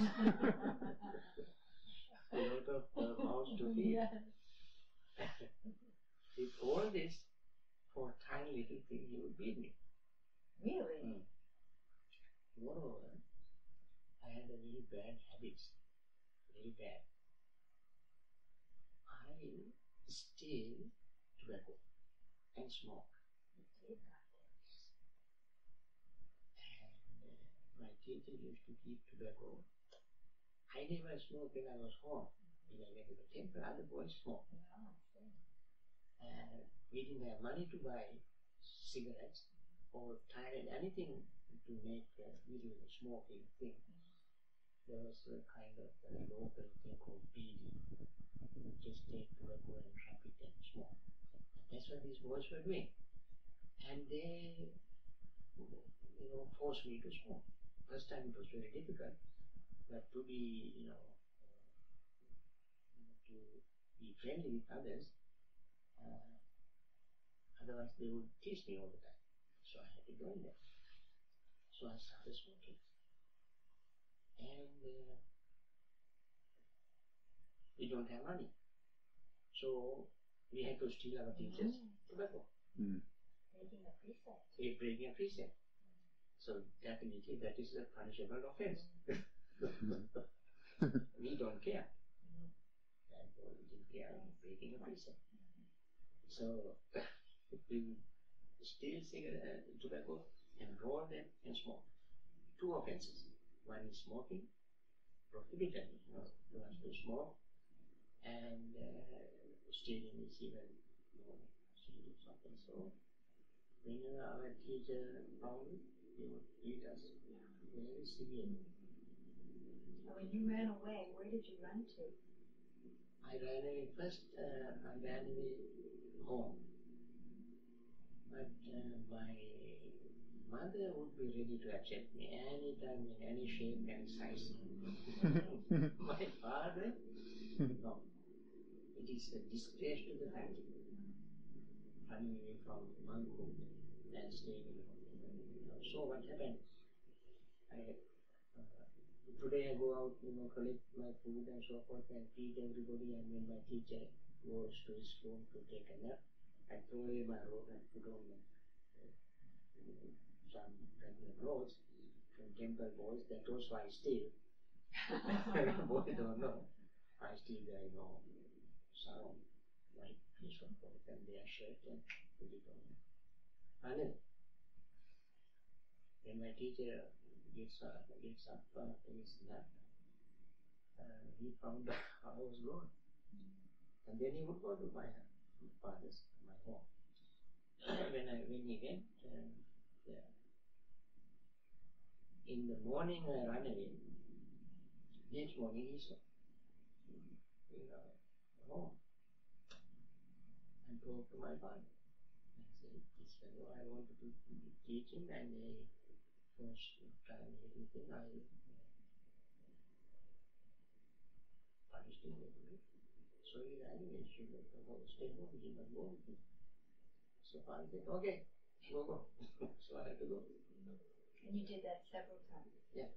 A lot of uh, mouths to feed.
Yes.
With all this, for a tiny little thing, he would beat me.
Really?
Mm. Moreover, I had a very bad habit. Very bad. I steal tobacco and smoke.
You did not.
And uh, my teacher used to keep tobacco. I never smoked when I was home. When I went to the temple, other boys smoked.
Oh, I see.
Uh, we didn't have money to buy cigarettes or tire anything to make a little smoking thing. There was a kind of a local thing called B D. Just take tobacco and trap it and smoke. That's what these boys were doing. And they, you know, forced me to smoke. First time it was very difficult, but to be, you know, uh, to be friendly with others, uh, otherwise they would tease me all the time. So I had to join them. So I started smoking. And uh, we don't have money. So we had to steal our teachers'
Mm.
tobacco.
Mm.
Breaking a precept.
We're breaking a precept. So definitely that is a punishable offense. We don't care. And we didn't care, breaking a precept. So we steal cigarette, uh, tobacco and roll them and smoke. Two offenses. One is smoking, prohibited, you know, to us to smoke, and uh, stealing is even more serious offense. So when our teacher found it, he would beat us very severely.
And when you ran away, where did you run to?
I ran away first, uh, I ran away home. But uh, my mother would be ready to accept me anytime, in any shape and size. My father, no. It is a disgrace to the family. Running away from monkhood and staying in home. So what happened? I, uh, today I go out, you know, collect my food and so forth and feed everybody, and when my teacher goes to his room to take a nap, I throw away my robe and put on uh, some regular clothes from temple boys. That also I steal. Boys don't know. I steal their, you know, sarong, white piece of cloth and their shirt and put it on. Finally, when my teacher gets, uh, gets up uh, in his nap, uh, he found that I was gone. And then he would go to my father's, my home. when, I, when he went, uh, yeah. In the morning I ran away. Next morning he saw, you know, home. And talked to my father. I said, this fellow, I wanted to teach him, and the first time everything, I punished him a little bit. So he ran away. She went to home, stay home, he must go with me. So I said, okay, go, go. So I had to go.
And you did that several times.
Yeah.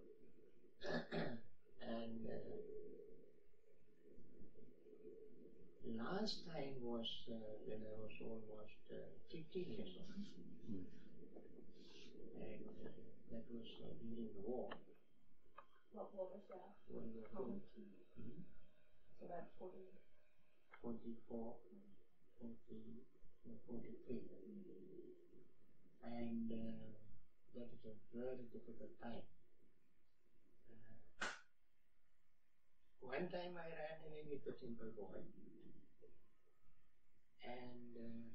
And uh, last time was uh, when I was almost uh, fifteen years old.
Mm.
And uh, that was uh, during the war.
What, what was that?
World War Two. Mm-hmm.
So about forty.
forty-four, forty, forty-three. And uh, that is a very difficult time. Uh, one time I ran away with a temple boy, and uh,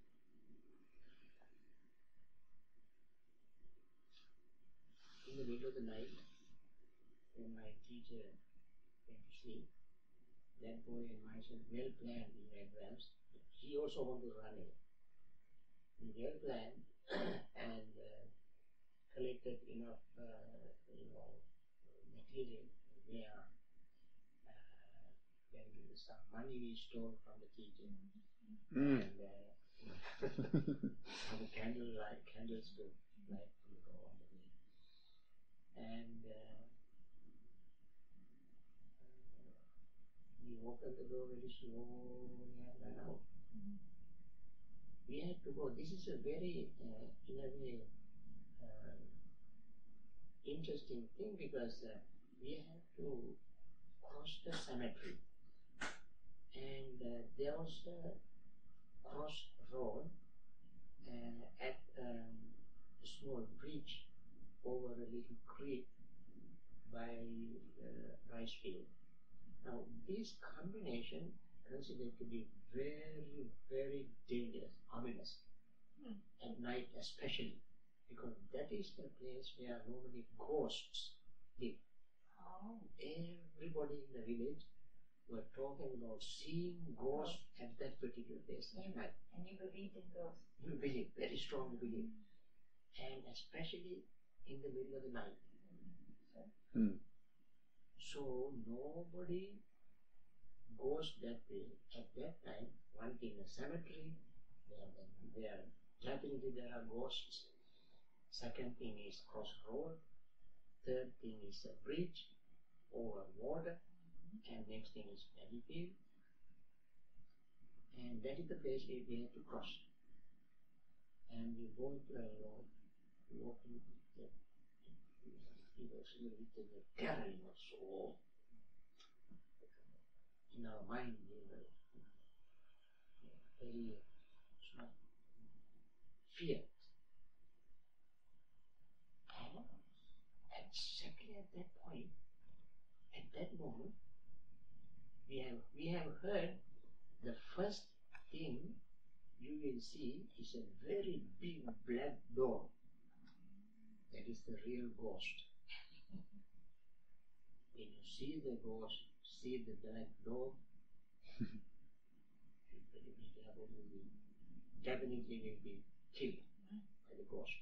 in the middle of the night, when my teacher went to sleep, that boy and myself well planned in advance. He also wanted to run away. We well planned and uh, collected enough uh, material where uh, there is some money we stole from the teacher.
Mm.
And uh, some candle light, candles to light from the door on the way. And uh, we opened the door very slowly and ran out. We had to go. This is a very, uh, in a way, uh, interesting thing because uh, we had to cross the cemetery. And uh, there was a crossroad uh, at um, a small bridge over a little creek by uh, rice field. Now, this combination considered to be very, very dangerous, ominous, mm. at night especially, because that is the place where normally ghosts live. Oh. Everybody in the village were talking about seeing ghosts oh. at that particular place at night.
And you believed in ghosts?
We believe, very strongly believe. And especially in the middle of the night.
Mm.
So nobody goes that way at that time. One thing, a cemetery, there, there definitely there are ghosts. Second thing is crossroad. Third thing is a bridge over water. And next thing is paddy field. And that is the place where we had to cross. And we both uh, you know, walking the, it was really the terror, you know, so in our mind we were very uh, feared. And exactly at that point, at that moment, we have we have heard the first thing you will see is a very big black dog. That is the real ghost. When you see the ghost, see the black dog, you better be careful. You will definitely will be killed by the ghost.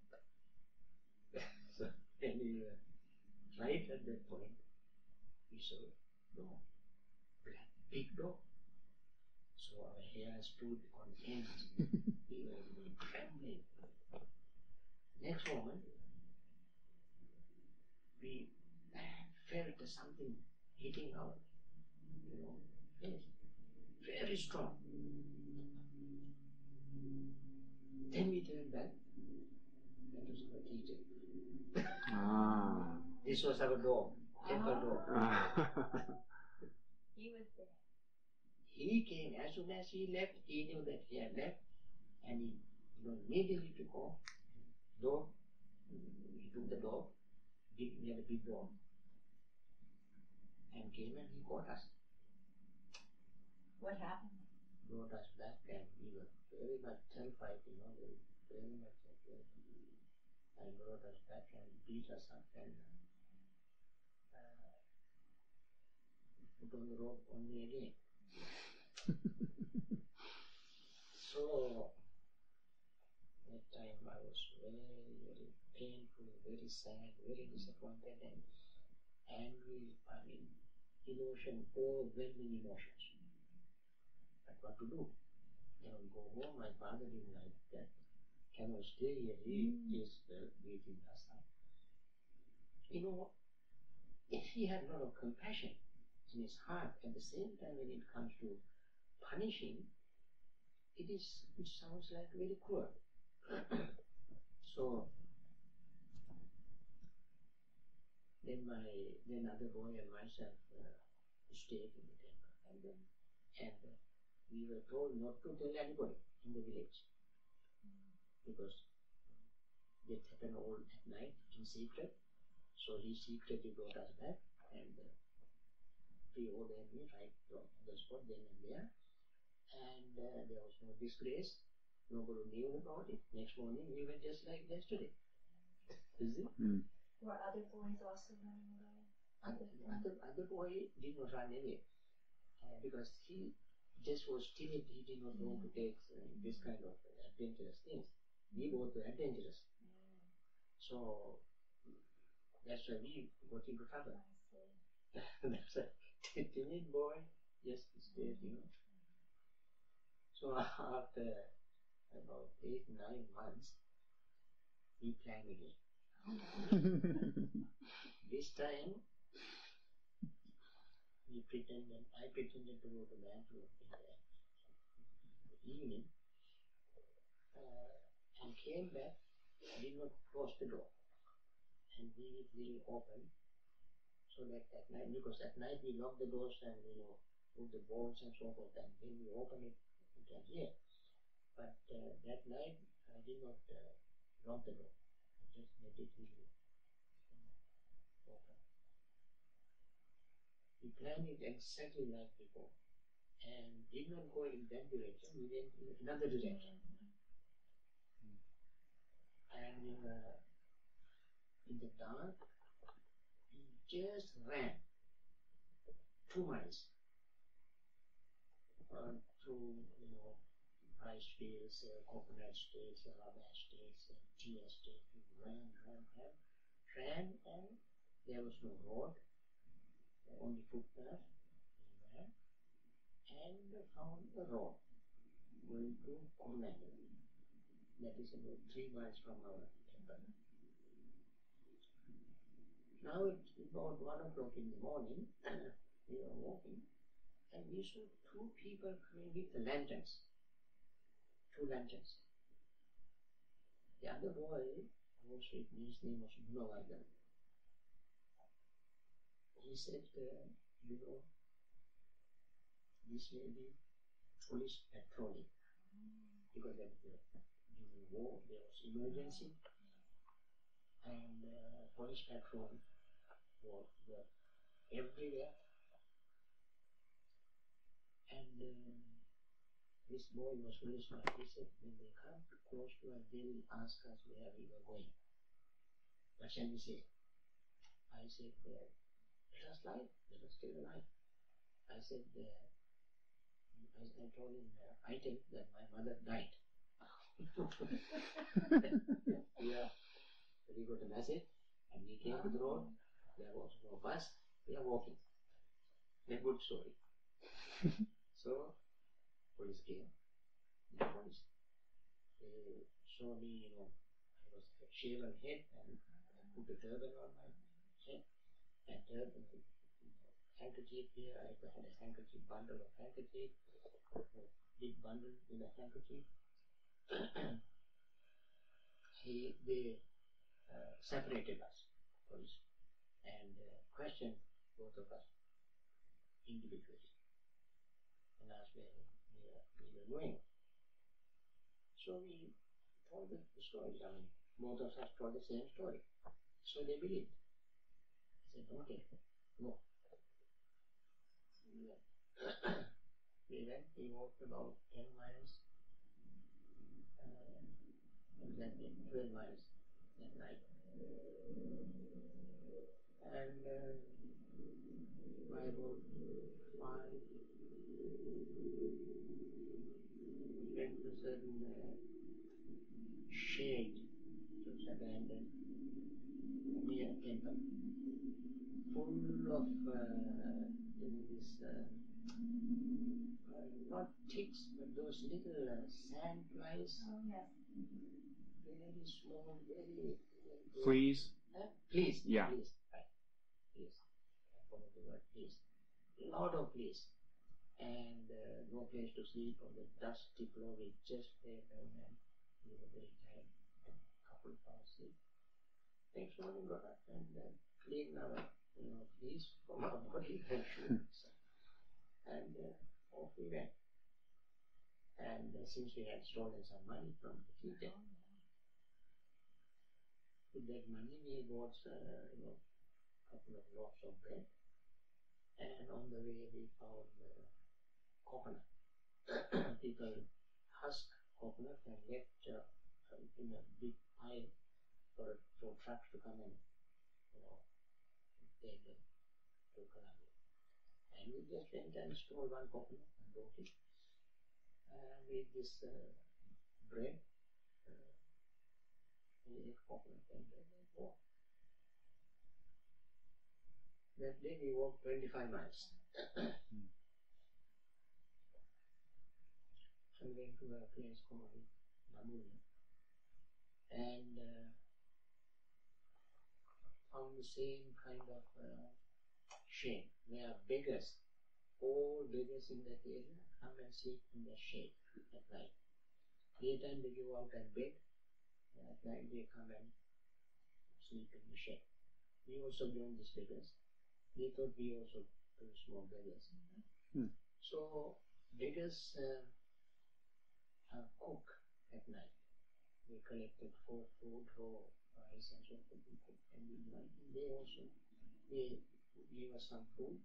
So when we were right at that point, we saw dog, black big dog. So our hair stood on end. We were trembling. Next moment, we felt something hitting our, you know, face. Very strong. Then we turned back. That was our teacher.
Ah.
This was our dog, temple dog.
He was there.
He came as soon as he left. He knew that he had left, and he, you know, immediately took off. Dog. He took the dog. Big, we had a big dog, and came and he caught us.
What happened?
Brought us back, and we were very much terrified, you know, very, very much afraid. And brought us back and beat us up and uh, put on the rope on me again. So that time I was very, very painful, very sad, very disappointed, and angry. I mean, emotion, overwhelming emotions. But what to do? Can I go home? My father didn't like that. Can I stay here? He mm. is uh, beating us up. You know, if he had a lot of compassion in his heart, at the same time when it comes to punishing, it is, it sounds like very cruel. So, then my, then other boy and myself uh, stayed in the temple. And then, and uh, we were told not to tell anybody in the village. Because it happened all at night in secret. So he secretly brought us back and uh, we ordered me right on the spot then and there. And uh, there was no disgrace. Nobody knew about it. Next morning we were just like yesterday. Is it?
Mm.
Were other boys also running away?
Other, other, other boy did not run away uh, because he just was timid. He did not mm. want to take uh, this kind of adventurous things. We both were adventurous. Mm. So that That's why we got into trouble.
I see.
That's a timid boy, just stayed, you know. So after about eight, nine months, we planned again. This time, we pretended, I pretended to go to bathroom in the evening, uh, and came back, did not close the door, and leave it little open, so that at night, because at night we lock the doors and, you know, put the bolts and so forth, and when we open it, we can hear. But uh, that night, I did not uh, lock the door. I just let it little open. We planned it exactly like before, and did not go in that direction, we went in another direction. Mm-hmm. And in, uh, in the dark, we just ran two miles uh, through, you know, rice fields, uh, coconut estates, uh, rubber estates, uh, tea estates. We ran, ran, ran, ran, and there was no road, only footpath. We ran and found a road going to Coromandel. That is about three miles from our temple. Now it's about one o'clock in the morning. We were walking, and we saw two people coming with the lanterns. Two lanterns. The other boy was with me, his name was Gunawardhan. He said, uh, you know, this may be police patrolling. Because there was a, during the war, there was emergency, and uh, police patrol were, were everywhere. And uh, this boy was very smart. He said, when they come close to us, they will ask us where we were going. What shall we say? I said, uh, let us lie, let us tell a lie. I said, uh, I, I told him, uh, I tell that my mother died. Yeah, we got a message, and we came to the road. There was no bus. We are walking. A good story. So, police came. The police. They saw me, you know, I was a shaven head, and I put a turban on my head, and turban, you know, handkerchief here. I had a handkerchief, bundle of handkerchief, a big bundle in a handkerchief. he, they uh, separated us, police, and uh, questioned both of us individually, and asked where we were, we were going. So we told the story. I mean, both of us told the same story. So they believed. I said, okay, go. We went, we walked about ten miles, uh, exactly twelve miles that night. And uh, by about five, we went to a certain uh, shade, which was abandoned near a temple, full of uh, you know, this, uh, uh, not ticks, but those little uh, sand flies.
Oh, yes.
Very small, very. very
Please?
Huh? Please.
Yeah.
Please. Right. Please. I forgot the word please. A lot of please. And uh, no place to sleep on the dusty floor. We just lay down and we were very tired. A couple of hours sleep. Next morning got up and uh, cleaned our, you know, fleas from our body and shoes. And uh, off we went. And uh, since we had stolen some money from the teacher, with that money we bought, uh, you know, a couple of loaves of bread. And on the way we found uh, coconut. People husk coconut and left uh, in a big pile for, for trucks to come and, you know, take it to Colombo. And we just went and stole one coconut and brought it. And with this uh, bread, uh, we ate coconut and bread and pork. Then we walked twenty-five miles. And went to a place called Namuli. And uh, found the same kind of uh, shade. There are beggars. All beggars in that area come and sleep in the shade at night. Daytime they go out and beg. At night they come and sleep in the shade. We also joined these beggars. They thought we also were small beggars.
Hmm.
So beggars uh, uh, cook at night. They collected for food, raw rice and so forth. We cook and we night. And they also they gave us some food.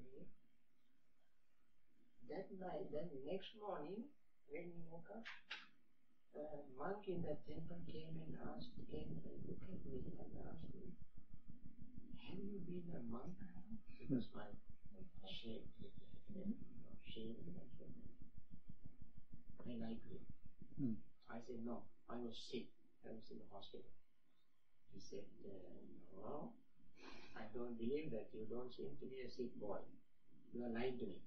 That night, then next morning when we woke up, a monk in the temple came and asked, came and looked at me and asked me, have you been a monk? Because my shame, you know, shame and so forth. I like it.
Hmm.
I said, no, I was sick. I was in the hospital. He said, uh, no, I don't believe that. You don't seem to be a sick boy. You are lying to me.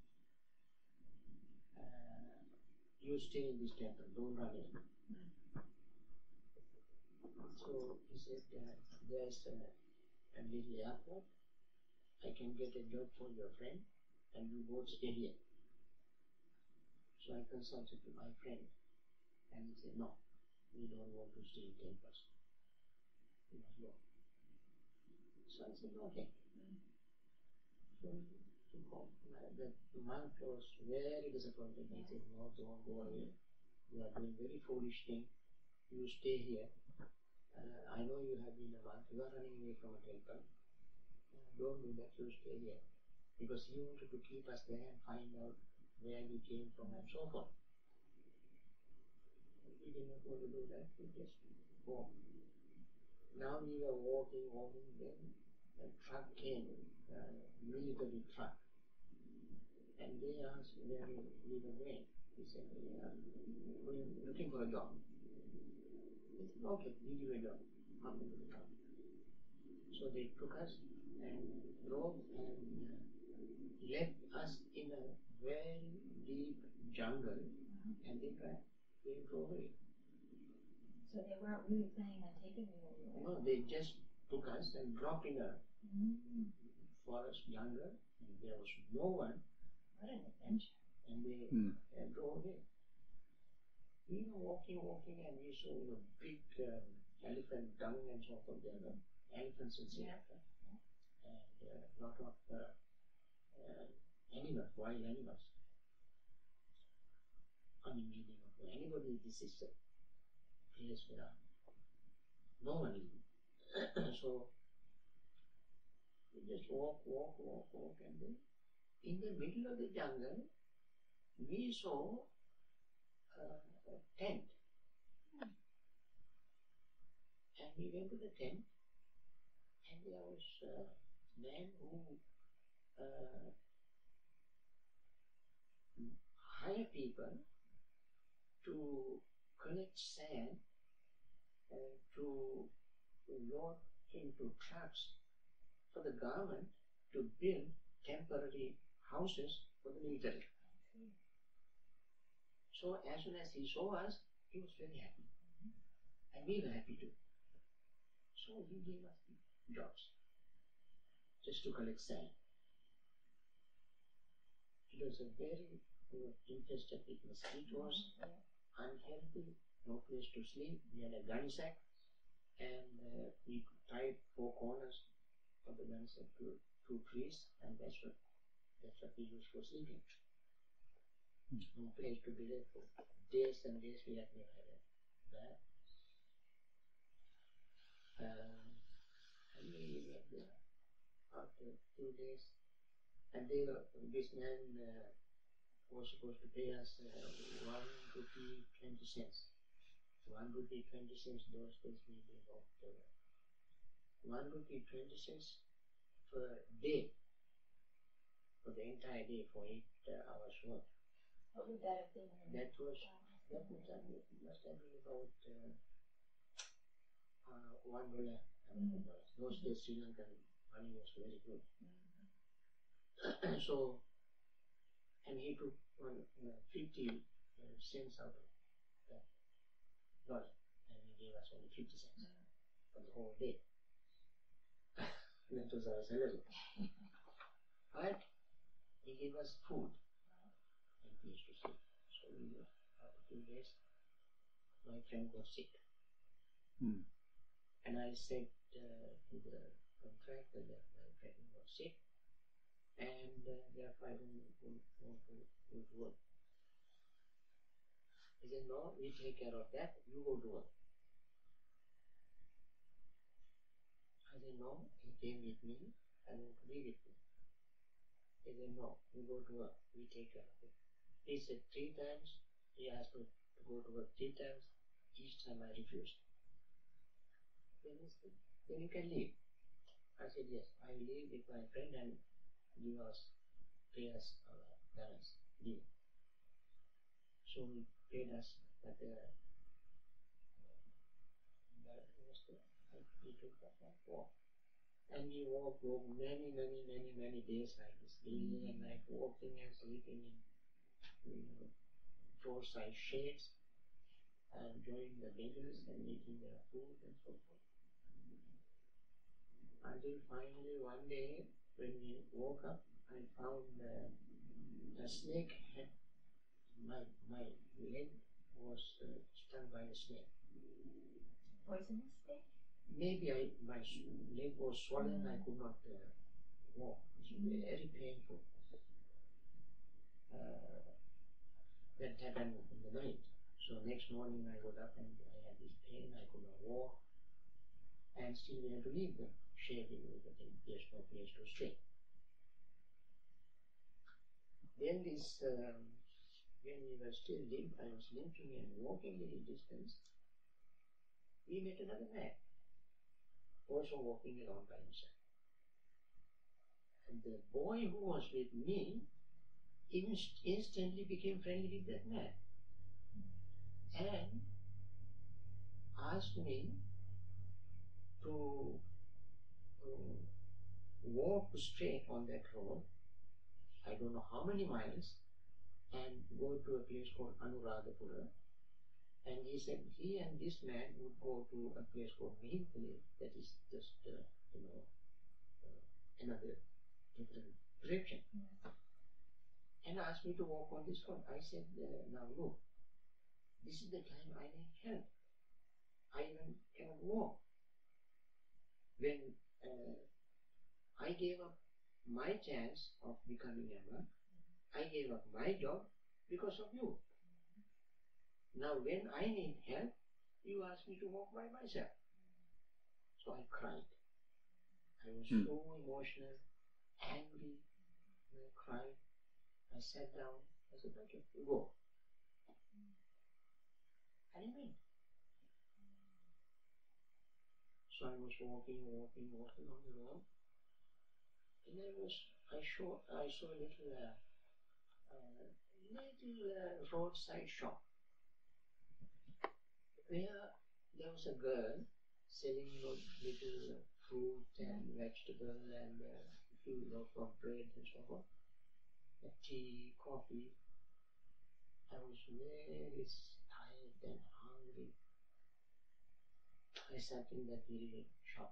Uh, you stay in this temple, don't run away. So he said, uh, there's a, a little airport. I can get a job for your friend and you both stay here. So I consulted to my friend and he said, no, we don't want to stay in temples. We must go. So I said, okay. So he took off. The monk was very disappointed. He said, no, don't go away. You are doing very foolish thing. You stay here. Uh, I know you have been a monk. You are running away from a temple. Uh, don't do that. You stay here. Because he wanted to keep us there and find out where we came from and so forth. We did not want to do that. We just walked. Now we were walking, walking. Then a truck came, a military truck. And they asked where we, we were going. He said, we are looking for a job. He said, okay, we give you a job. Come into the truck. So they took us and drove and uh, led us in a very deep jungle, and they tried, they drove away.
So they weren't really planning on taking you anywhere?
No, they just took us and dropped in a
Mm.
forest jungle, and there was no one,
What an adventure.
and they
Hmm.
uh, drove away. We were walking, walking, and we saw a big um, elephant dung and so forth. There were elephants in Sri Lanka, and a uh, lot of uh, uh, animals, wild animals. I mean, we did not know anybody. This is a place where no one is. So we just walk, walk, walk, walk, and then in the middle of the jungle, we saw uh, a tent. And we went to the tent, and there was a man who uh, hired people to collect sand uh, to load into trucks for the government to build temporary houses for the military. So as soon as he saw us, he was very happy. And we were happy too. So he gave us jobs just to collect sand. It was a very, we were interested. It was, it was unhealthy, no place to sleep. We had a gunny sack, and uh, we tied four corners of the gunny sack to two trees, and that's what that's what we used for sleeping. No place to be there for days and days. We had never had that. Um, and we were there after two days, and they were, this man uh, was supposed to pay us uh, one rupee twenty cents. One rupee twenty cents. Those days we did about uh, one rupee twenty cents per day, for the entire day, for eight uh, hours work.
What would that have been? In
That was
dollars?
that must have been, must have been about uh, uh, one dollar.
Mm.
Those days Sri Lankan money was very good.
Mm.
So, and he took one, uh, fifty uh, cents out of that dollar, and he gave us only fifty cents for the whole day. That was our salary. But he gave us food and place to sleep. So we were, after a few days, my friend got sick.
Mm.
And I said uh, to the contractor that my friend got sick, and uh, therefore I don't want to go to work. He said, no, we take care of that, you go to work. I said, no, he came with me, I want to be with you. He said, no, you go to work, we take care of it. He said three times, he asked me to go to work three times, each time I refused. Then he said, then you can leave. I said, yes, I will leave with my friend and give us, pay us our balance, leave. So he paid us, but uh, that was the, we took that walk. And we walked, walked many, many, many, many days like this, day and night, walking and sleeping in, you know, roadside shades, and enjoying the beggars and eating their food and so forth. Until finally one day, when we woke up, I found uh, a snake had, my, my leg was uh, stung by a snake.
Poisonous snake?
Maybe I, my leg was swollen,
Mm.
I could not uh, walk. It was very painful. Uh, that happened in the night. So next morning I got up and I had this pain, I could not walk. And still we had to leave the shed, because there's no place to stay. Then this, um, when we were still limp, I was limping and walking a little distance. We met another man, also walking along by himself. And the boy who was with me inst- instantly became friendly with that man and asked me to uh, walk straight on that road, I don't know how many miles, and go to a place called Anuradhapura. And he said he and this man would go to a place called Mihimpally, that is just, uh, you know, uh, another different direction.
Yes.
And asked me to walk on this road. I said, uh, now look, this is the time I need help. I even cannot walk. When uh, I gave up my chance of becoming a monk, I gave up my job because of you. Now when I need help, you ask me to walk by myself. So I cried. I was
Hmm.
so emotional, angry, and I cried. I sat down. I said, okay, you go. And he went. So I was walking, walking, walking on the road. And I was, I saw, I saw a little, uh, uh, little uh, roadside shop where there was a girl selling, you know, little fruit and vegetable and uh, a few loaf of bread and so on. A tea, coffee. I was very tired and hungry. I sat in that little shop.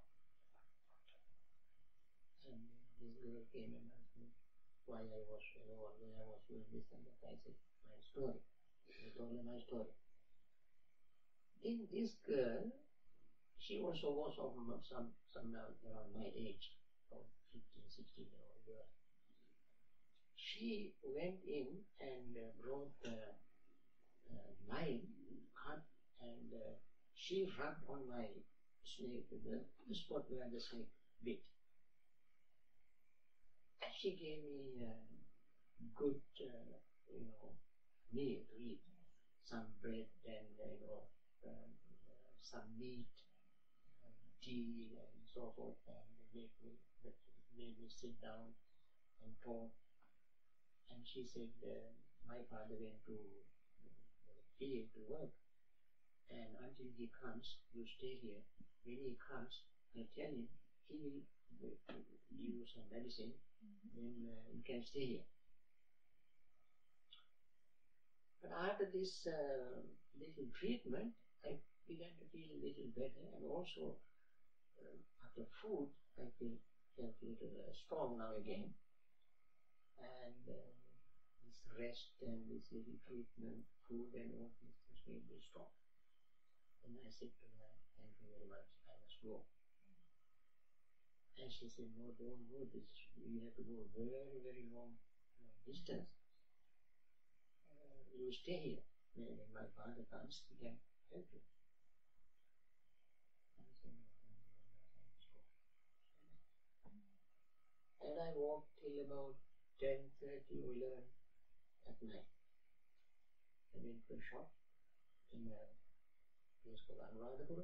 And this girl came and asked me why I was alone, why I was doing this and that. I said, my story. I told her my story. Then this girl, she was almost of some, some around my age, about fifteen, sixteen year old girl. She went in and uh, brought the uh, knife, cut, and uh, she rubbed on my snake, the, the spot where the snake bit. And she gave me a good, uh, you know, meal to eat. Some bread and, uh, you know, um, uh, some meat, uh, tea, and so forth, and made me, made me sit down and talk. And she said, uh, my father went to the field to work, and until he comes, you stay here. When he comes, I tell him, he will give you some medicine, then uh, you can stay here. But after this uh, little treatment, I began to feel a little better, and also uh, after food, I feel, felt a little uh, strong now again. And uh, this rest and this little treatment, food and all this has made me strong. And I said to her, thank you very much, I must go. And she said, no, don't go, this, you have to go a very, very long uh, distance. Uh, you stay here. When my father comes, he can help you. I said, no, thank you very much, I must go. And I walked till about ten thirty or eleven at night. I went to a shop in a place called Anuradhapura.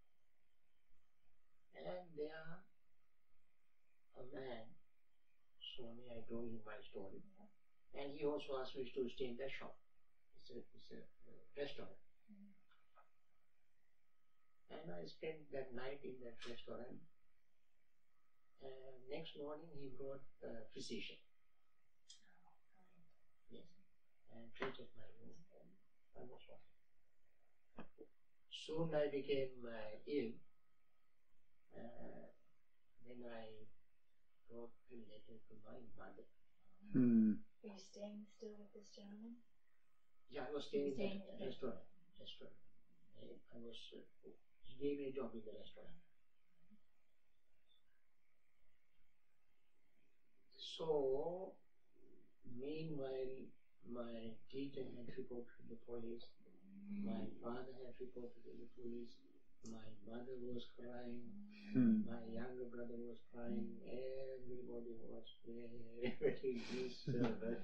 And there, a man saw me, I told him my story. And he also asked me to stay in that shop. It's a, it's a uh, restaurant. Mm. And I spent that night in that restaurant. Uh, next morning he brought a physician. Oh, right. Yes. And treated my wound, and I was fine. Soon I became uh, ill. Uh, then I wrote a letter to my mother.
Hmm.
Are you staying still with this gentleman?
Yeah, I was staying in
staying
that
at
restaurant. restaurant. I, I was, uh, he gave me a job in the restaurant. So, meanwhile, my teacher had reported to the police, my father had reported to the police, my mother was crying,
Hmm.
my younger brother was crying, everybody was very, very disturbed.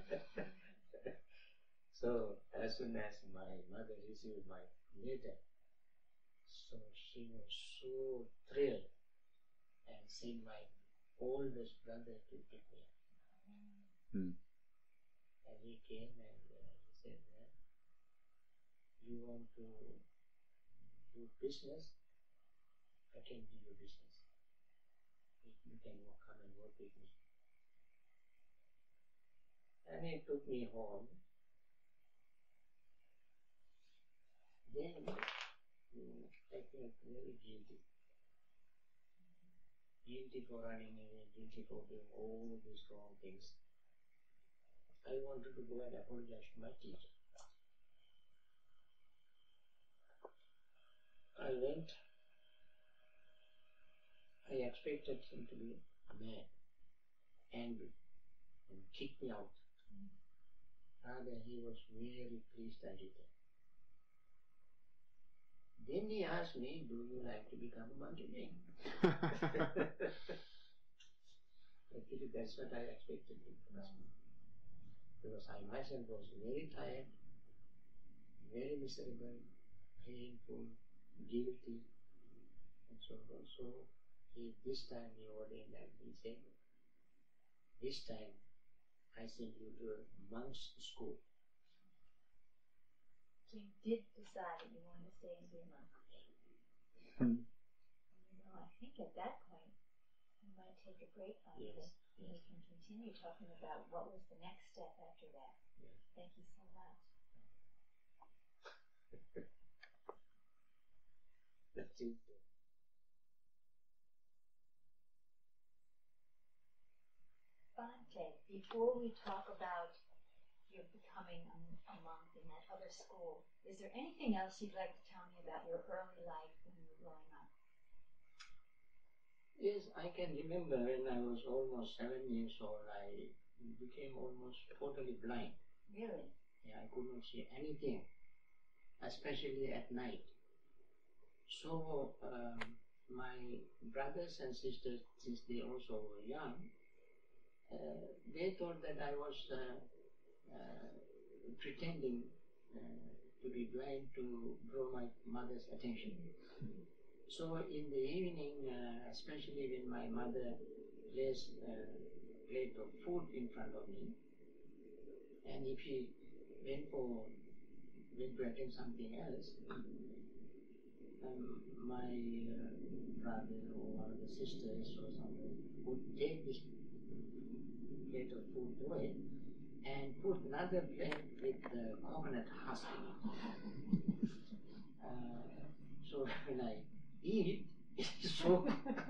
So, as soon as my mother received my letter, so she was so thrilled and sent my oldest brother to pick me up.
Hmm.
And he came and uh, he said, uh, you want to do business? I can give you business. You can walk, come and work with me. And he took me home. Then mm, I felt very guilty. Guilty for running away, guilty for doing all these wrong things. I wanted to go and apologize to my teacher. I went. I expected him to be mad, angry, and kick me out. Rather, he was very pleased I did that. Then he asked me, do you like to become a monk again? Actually, that's what I expected him to ask me. Because I myself was very tired, very miserable, painful, guilty, and so on. So he, this time he ordained and he said, this time I send you to a monk's school.
So you did decide that you wanted to stay and be a monk.
Hmm.
You know, I think at that point we might take a break on
Yes,
this, and
yes.
we can continue talking about what was the next step after that.
Yes.
Thank you so much.
That's it.
Bhante, before we talk about your becoming a, a monk in that other school, is there anything else you'd like to tell me about your early life when you were growing up?
Yes, I can remember when I was almost seven years old, I became almost totally blind.
Really?
Yeah, I could not see anything, especially at night. So um, my brothers and sisters, since they also were young, uh, they thought that I was uh, uh, pretending uh, to be blind to draw my mother's attention. So in the evening, uh, especially when my mother placed a plate of food in front of me, and if she went for went to attend something else, um, my uh, brother or one of the sisters or someone would take this it away and put another plate with uh, coconut husk. Uh, so when I eat, it's so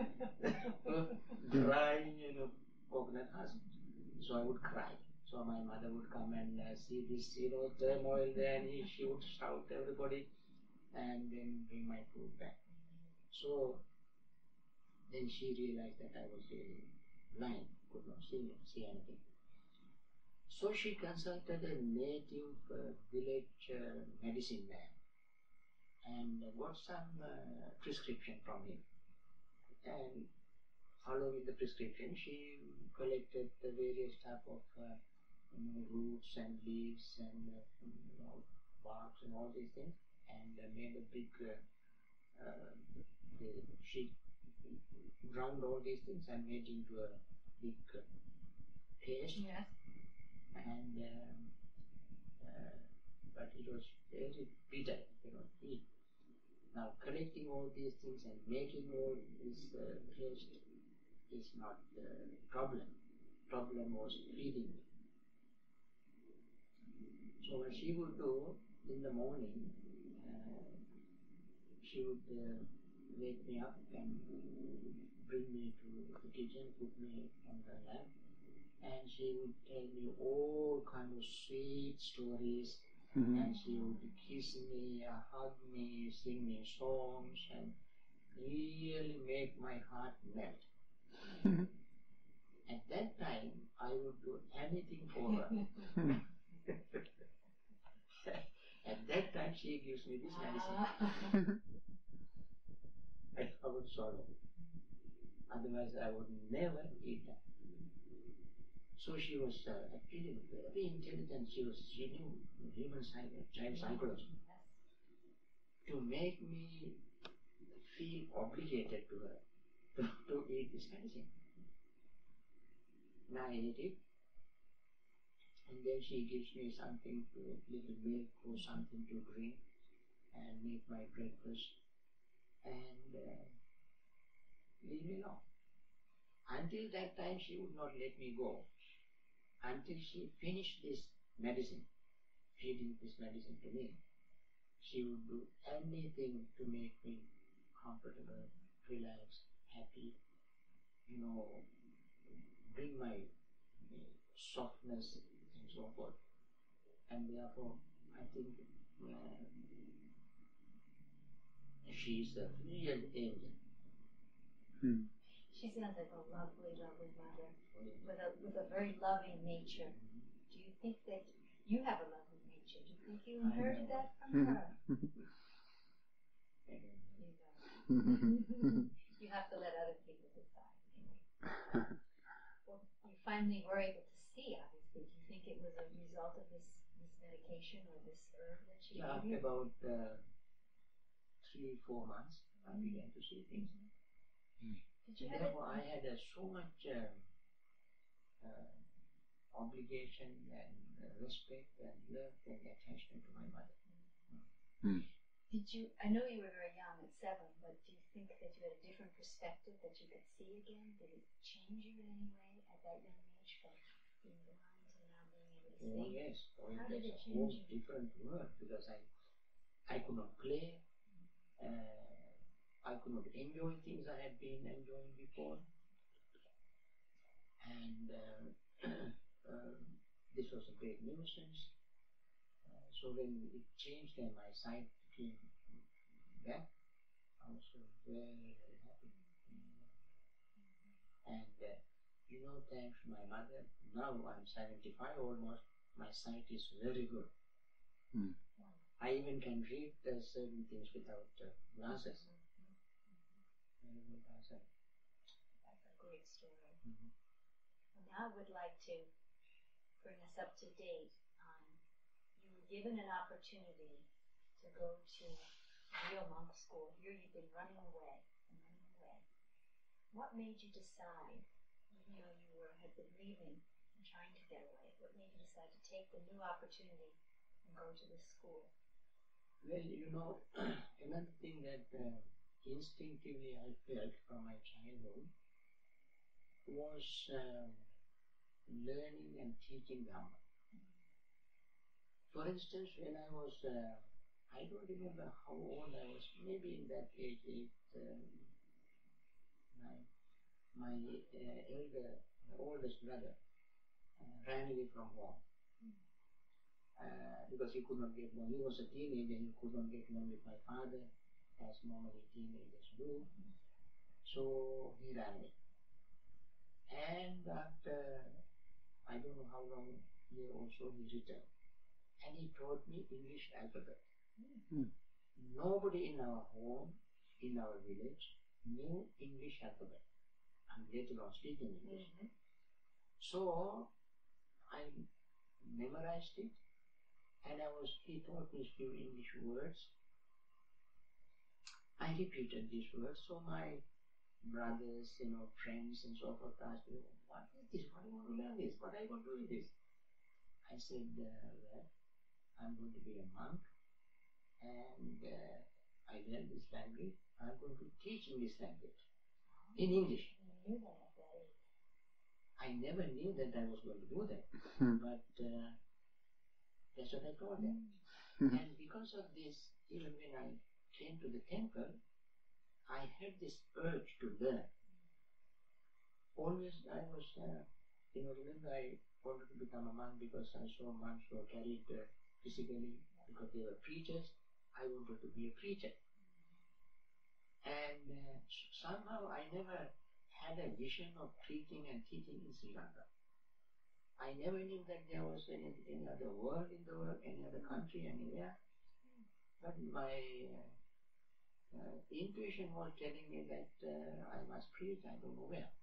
dry, you know, coconut husk. So I would cry. So my mother would come and uh, see this, you know, turmoil there, and he, she would shout everybody and then bring my food back. So then she realized that I was really blind, could not see, see anything. So she consulted a native uh, village uh, medicine man and got some uh, prescription from him. And following the prescription, she collected the various type of uh, you know, roots and leaves and uh, you know, barks and all these things, and uh, made a big. Uh, uh, the, she ground all these things and made into a big uh, paste.
Yes.
And um, uh, but it was very bitter, you know, eat. Now collecting all these things and making all this uh, paste is not the problem. Problem was feeding me. So what she would do in the morning, uh, she would uh, wake me up and bring me to the kitchen, put me on the lap, and she would tell me all kind of sweet stories,
Mm-hmm.
and she would kiss me, uh, hug me, sing me songs, and really make my heart melt.
Mm-hmm.
At that time, I would do anything for her. At that time, she gives me this medicine. I would swallow. Otherwise, I would never eat that. So she was uh, actually very intelligent. She was she knew human psych- child psychology. To make me feel obligated to her to, to eat this medicine. And I ate it. And then she gives me something to, little milk or something to drink and make my breakfast and uh, leave me alone. Until that time she would not let me go. Until she finished this medicine, feeding this medicine to me. She would do anything to make me comfortable, relaxed, happy, you know, bring my uh, softness and so forth. And therefore, I think uh, she is a real angel.
Mm.
She sounds like a lovely, lovely mother with a with a very loving nature. Do you think that you have a loving nature? Do you think you inherited that from her? You don't. You have to let other people decide. Well, you finally were able to see, obviously. Do you think it was a result of this, this medication or this herb that she
Yeah,
gave
after
you?
about uh, three, four months, I began to see things.
Did you
And
have
therefore,
it?
I had uh, so much uh, uh, obligation and uh, respect and love and attachment to my mother.
Mm.
Did you? I know you were very young at seven, but do you think that you had a different perspective that you could see again? Did it change you in any way at that young age from being blind to now being able to
Oh
see?
yes, oh,
How did
that's
it
a whole
change you?
different world because I, I could not play. Uh, I could not enjoy things I had been enjoying before. And uh, uh, this was a great nuisance. Uh, so when it changed and my sight came back, I was so very, very happy. And uh, you know, thanks to my mother, now I'm seventy-five almost, my sight is very good.
Mm.
I even can read uh, certain things without uh, glasses. Very good eyesight.
That's a great story.
Mhm.
Well, now I would like to bring us up to date on you were given an opportunity to go to real monk school. Here you've been running away and running away. What made you decide, even though you were had been leaving and trying to get away, what made you decide to take the new opportunity and go to this school?
Well, you know, another thing that uh, instinctively I felt from my childhood was um, learning and teaching Dhamma. For instance, when I was, uh, I don't remember how old I was, maybe in that age, eight, um, nine, my uh, elder, my oldest brother, uh, ran away from home. Uh, because he could not get along. He was a teenager, he could not get along with my father, as normally teenagers do. So he ran away. And after, I don't know how long, year or so, he returned. And he taught me English alphabet.
Mm.
Nobody in our home, in our village, knew English alphabet, and let alone speaking English.
Mm-hmm.
So I memorized it, and I was, he taught me a few English words. I repeated these words, so my brothers, you know, friends and so forth asked me, what is this? What do you want to learn this? What are you going to do with this? I said, uh, well, I'm going to be a monk, and uh, I learned this language. I'm going to teach in this language, in English.
You knew that at that age.
I never knew that I was going to do that,
Mm.
but uh, that's what I told them.
Mm.
And because of this, even when I came to the temple, I had this urge to learn. Always I was, uh, you know, remember I wanted to become a monk because I saw monks who were carried uh, physically because they were preachers. I wanted to be a preacher. And uh, somehow I never had a vision of preaching and teaching in Sri Lanka. I never knew that there was any, any other world in the world, any other country, anywhere. But my uh, uh, intuition was telling me that uh, I must preach, I don't know where.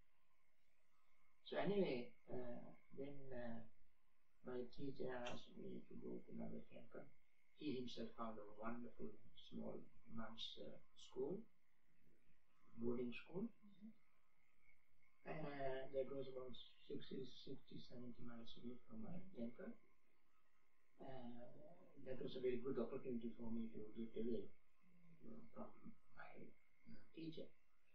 So anyway, uh, then uh, my teacher asked me to go to another temple. He himself found a wonderful small monks' uh, school, boarding school. And that was about sixty, sixty, seventy miles away from my temple. Uh, that was a very good opportunity for me to get away you know, from my uh, teacher.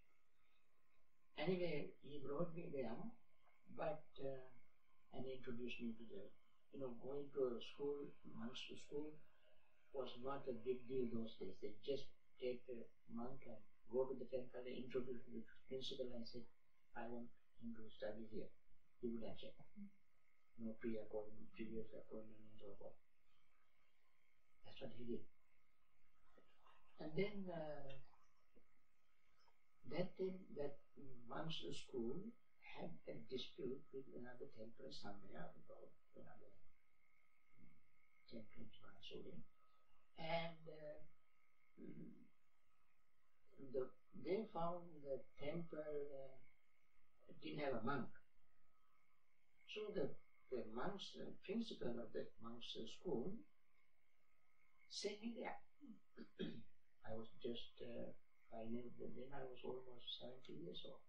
Anyway, he brought me there, but uh, and introduced me to the, you know, going to a school, monks' school was not a big deal those days. They just take the monk and go to the temple, they introduce the principal and say, I want him to study here. He would accept. No pre-appointment, previous appointment and so forth. That's what he did. And then uh, that thing, that monks' school had a dispute with another temple somewhere about another ten, twenty miles away. And uh, the, they found the temple uh, didn't have a monk. So the, the monks, uh, principal of the monks' school sent me there. I was just, uh, I knew that then I was almost seventy years old.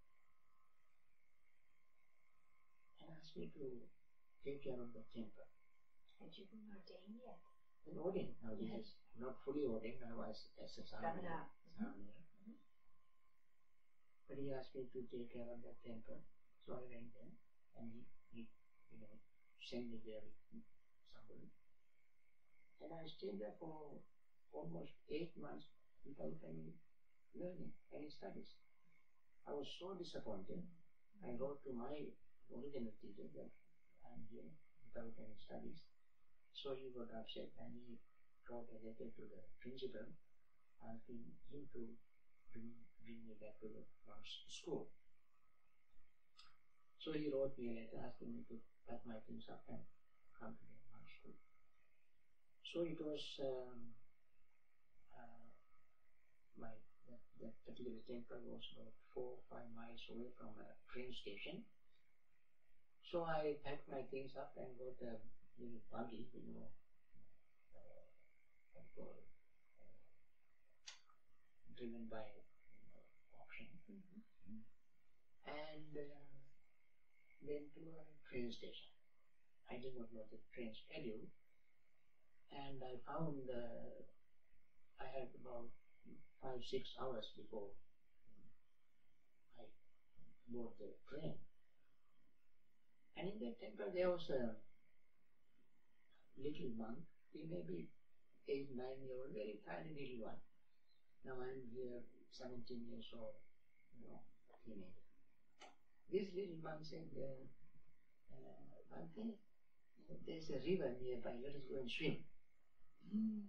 And asked me to take care of the temple.
Had you been ordained yet?
And ordained. Now this
Yes.
is not fully ordained, I was as a
Samana.
Samana.
Mm-hmm.
But he asked me to take care of that temple. So I went there and he, he you know, sent me there with somebody. And I stayed there for almost eight months without any learning, any studies. I was so disappointed. I wrote to my original teacher that I'm here without any studies. So he got upset and he wrote a letter to the principal asking him to bring, bring me back to the monks' school. So he wrote me a letter asking me to pack my things up and come to the monks' school. So it was um, uh, my that, that particular temple was about four or five miles away from a train station. So I packed my things up and got a little buggy, you know, uh, what do you call it, uh, driven by you know, option,
Mm-hmm.
and uh, went to a train station. I did not know the train schedule, and I found uh, I had about five, six hours before I board the train. And in in that temple there was a little monk. He may be eight, nine year old, very tiny little one. Now I'm here, seventeen years old, you know, teenager. This little monk said, uh, uh, Bhante, there's a river nearby, let us go and swim. Mm.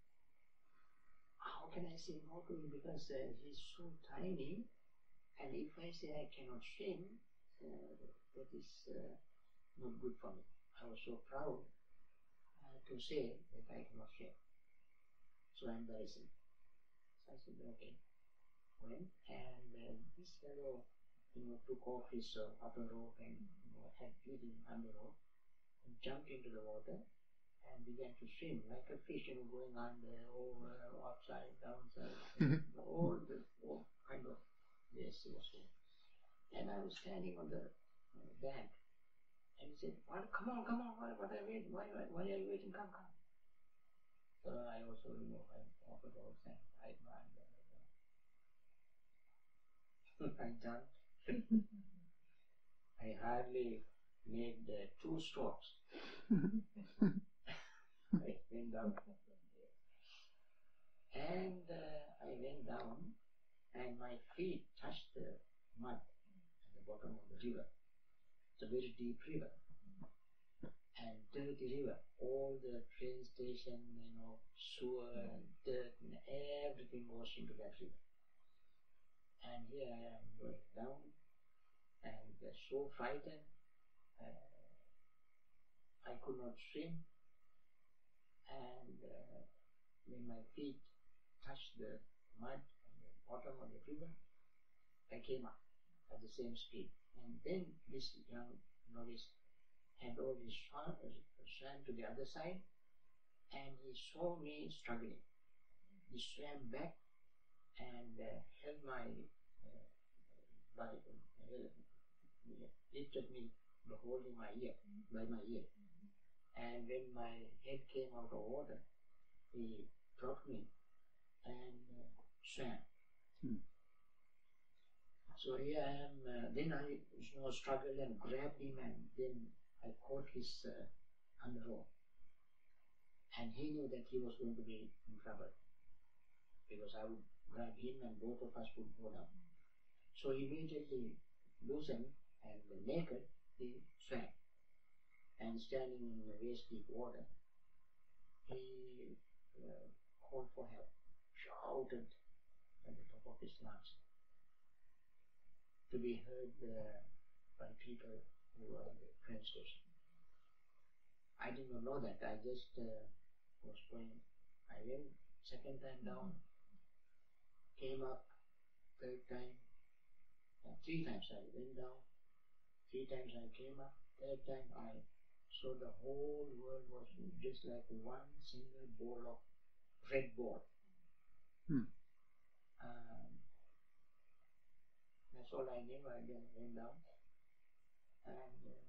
How can I say no to him? Because uh, he's so tiny, and if I say I cannot swim, uh, that is uh, not good for me. I was so proud uh, to say that I cannot swim. So embarrassing. So I said, okay. Went, and uh, this fellow, you know, took off his uh, upper robe and, you know, had feet in under robe, and jumped into the water and began to swim like a fish, you know, going under, over, upside, downside, all the all kind of this he was doing. And I was standing on the uh, bank, and he said, what, come on, come on, what, what are you waiting? Why, why, why are you waiting? Come, come. So I also removed my upper robes and I my under. I jumped. I hardly made uh, two strokes. I went down. And uh, I went down, and my feet touched the mud at the bottom of the river. It's a very deep river. And dirty river. All the train station, you know, sewer and dirt and everything goes into that river. And here I am going down, and uh, so frightened. Uh, I could not swim, and uh, when my feet touched the mud on the bottom of the river, I came up at the same speed. And then this young novice had already swam, swam to the other side, and he saw me struggling. He swam back and uh, held my uh, by uh, lifted me by holding my ear, by my ear. And when my head came out of water, he dropped me and uh, swam. Hmm. So here I am, uh, then I you know, struggled and grabbed him, and then I caught his uh, under rope. And he knew that he was going to be in trouble, because I would grab him and both of us would go down. So he immediately loosened, and naked he swam. And standing in the waist deep water, he uh, called for help, shouted at the top of his lungs, to be heard uh, by people who were at the train station. I did not know that. I just uh, was going. I went second time down, came up third time, uh, three times I went down, three times I came up, third time I saw the whole world was just like one single ball of red ball. Hmm. Um, that's all I knew. I then went down and uh,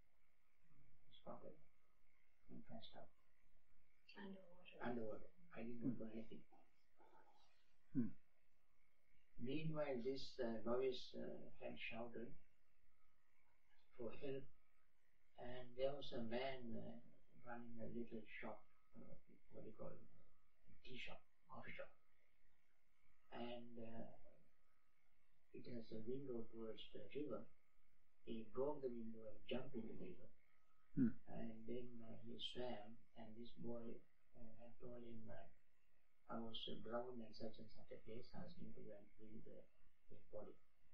spotted and passed out.
Underwater.
Underwater. I didn't know anything. Hmm. Meanwhile, this uh, novice uh, had shouted for help, and there was a man uh, running a little shop, uh, what do you call it, a tea shop, coffee shop, and uh, it has a window towards the river. He broke the window and jumped into the river, hmm. and then uh, he swam, and this boy uh, had told him that I was uh, drowned in such and such a place, asking to go and bring the, the body.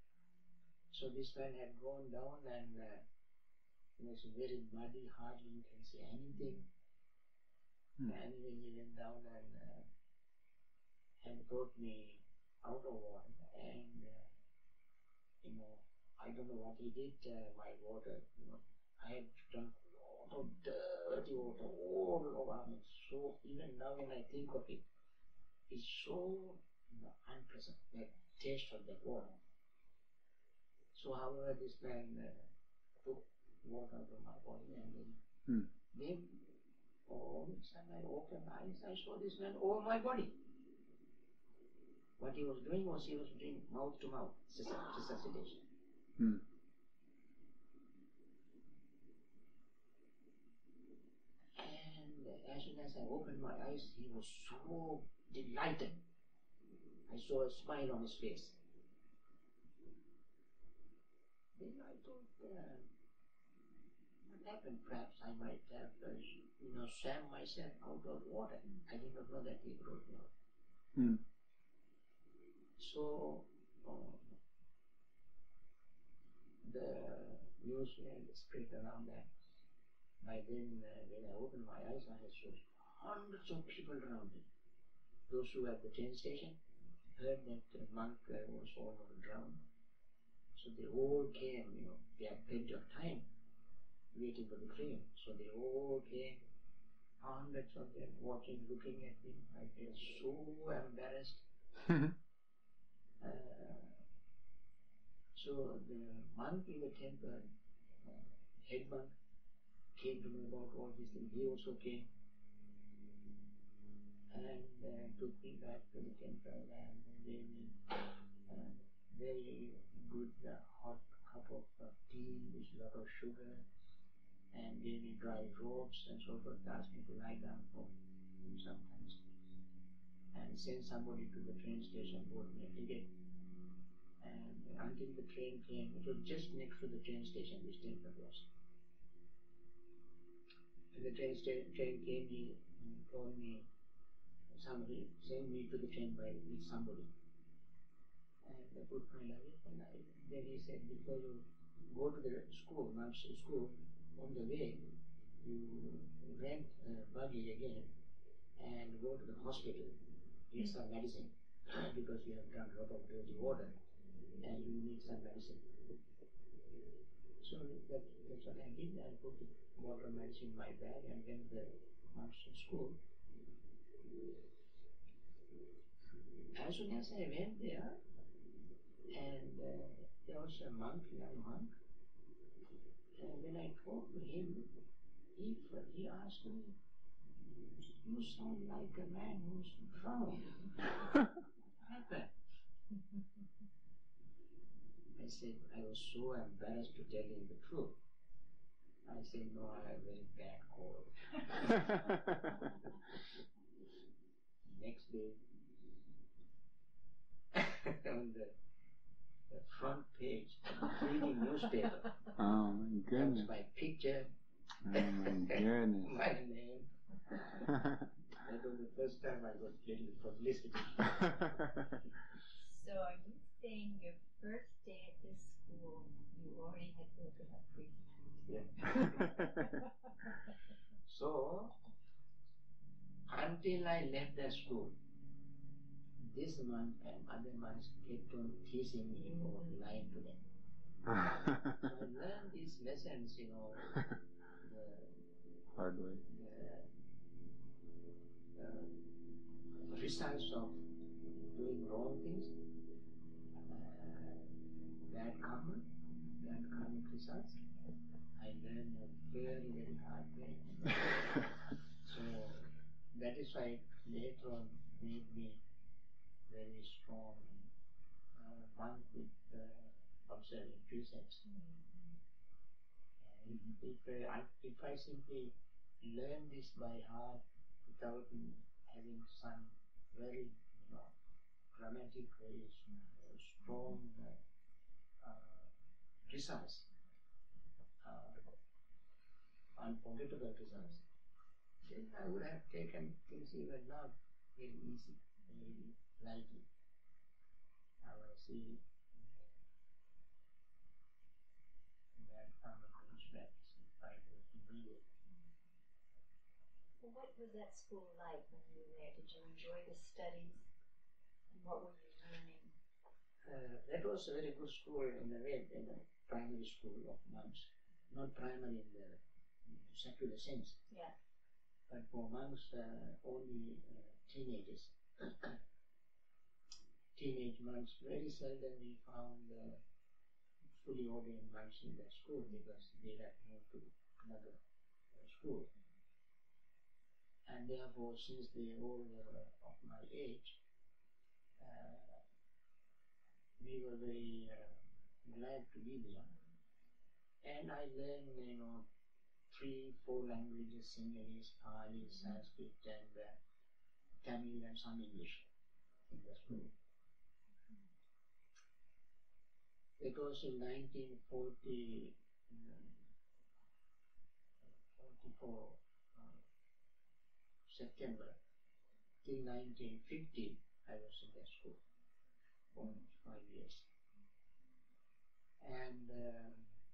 So this man had gone down, and uh, it was very muddy, hardly you can see anything. Mm. Anyway, he went down and uh, and brought me out of water, and uh, you know, I don't know what he did. Uh, my water, you know, I had drunk a lot of dirty water all over me. So even now, when I think of it, it's so, you know, unpleasant, the taste of that water. So however, this man uh, took water out of my body, and then, hmm. then all of a sudden I opened my eyes, I saw this man over my body. What he was doing was he was doing mouth to mouth resuscitation. Hmm. as I opened my eyes, he was so delighted. I saw a smile on his face. Then I thought, uh, what happened? Perhaps I might have, uh, you know, swam myself out of water. I did not know that he brought me out.
Mm.
So, uh, the news had spread around that. By then, uh, when I opened my eyes, I saw hundreds of people around me. Those who were at the train station heard that the monk uh, was almost drowned. So they all came, you know, they had plenty of time waiting for the train. So they all came, hundreds of them watching, looking at me. I felt so embarrassed. uh, so the monk in the temple, uh, head monk, came to know about all these things. He also came and uh, took me back to the temple and gave me a very good uh, hot cup of uh, tea with a lot of sugar and gave me dry robes and so forth, asked me to lie down for sometimes and sent somebody to the train station, bought me a ticket, and until the train came, it was just next to the train station which temple was. And the train, sta- train came, he told me, somebody sent me to the train by with somebody. And I put my luggage, and I, then he said, before you go to the school, monks school, on the way, you rent a buggy again and go to the hospital, get some medicine, because you have drunk a lot of dirty water and you need some medicine. So that, that's what I did. I put the bottle of medicine in my bag and went to the monks school. As soon as I went there, and uh, there was a monk, young monk, and when I talked to him, he, he asked me, you sound like a man who's drowned. What happened? I said, I was so embarrassed to tell him the truth. I said, no, I have a very bad cold. Next day, on the, the front page, reading newspaper,
Oh my
that
goodness.
was my picture,
Oh my goodness.
my name. That was the first time I got little publicity.
So are you saying your first day at this school, you already had broken up preaching?
Yeah. So, until I left that school, this monk and other monks kept on teasing me for lying to them. So I learned these lessons, you know, the,
Hard way.
the uh, results of doing wrong things, uh, bad karma, bad karmic results. I learned a very, very hard way. So that is why later on made me very strong uh, monk with uh, observing precepts. Uh, if, if, uh, I, if I simply learn this by heart without having some very, you know, dramatic, very uh, strong uh, uh, results, uh, unforgettable results, then I would have taken things even now very easy, very lightly. Now I see that kind of respect by the immediate.
Well, what was that school like when you were there? Did you enjoy the studies? And what were you learning?
Uh, that was a very good school in the way, in the primary school of monks. Not primary in the secular sense,
Yeah.
but for monks, uh, only uh, teenagers. Teenage monks, very seldom we found uh, fully ordained monks in that school because they had moved to another uh, school. And therefore, since they all were of my age, uh, we were very uh, glad to be there. And I learned, you know, three, four languages: Sinhalese, Pali, Sanskrit, and uh, Tamil, and some English in the school. It was in nineteen forty, um, forty-four uh, September till nineteen fifty. I was in that school for five years, and um,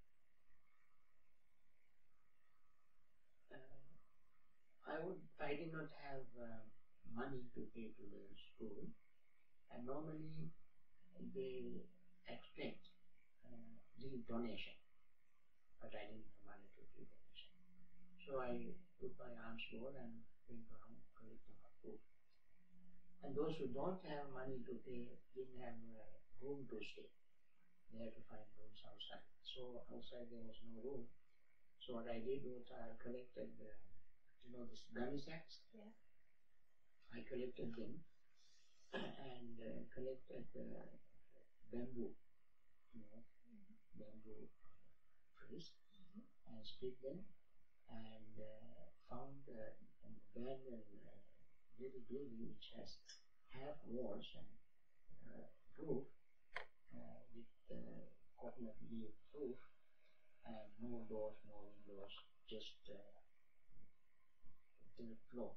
uh, I would I did not have um, money to pay to the school, and normally they expect uh, give donation, but I didn't have money to give donation. So I took my alms bowl and went around collecting my food. And those who don't have money to pay didn't have uh, room to stay. They had to find rooms outside. So outside there was no room. So what I did was I collected, uh, you know, these gunny sacks.
Yes. I
collected them and uh, collected uh, bamboo, you know, mm-hmm. bamboo trees, mm-hmm. and split them and uh, found uh, an abandoned uh, little building which has half walls and uh, roof uh, with uh, coconut leaf roof and no doors, no windows, just uh, the floor.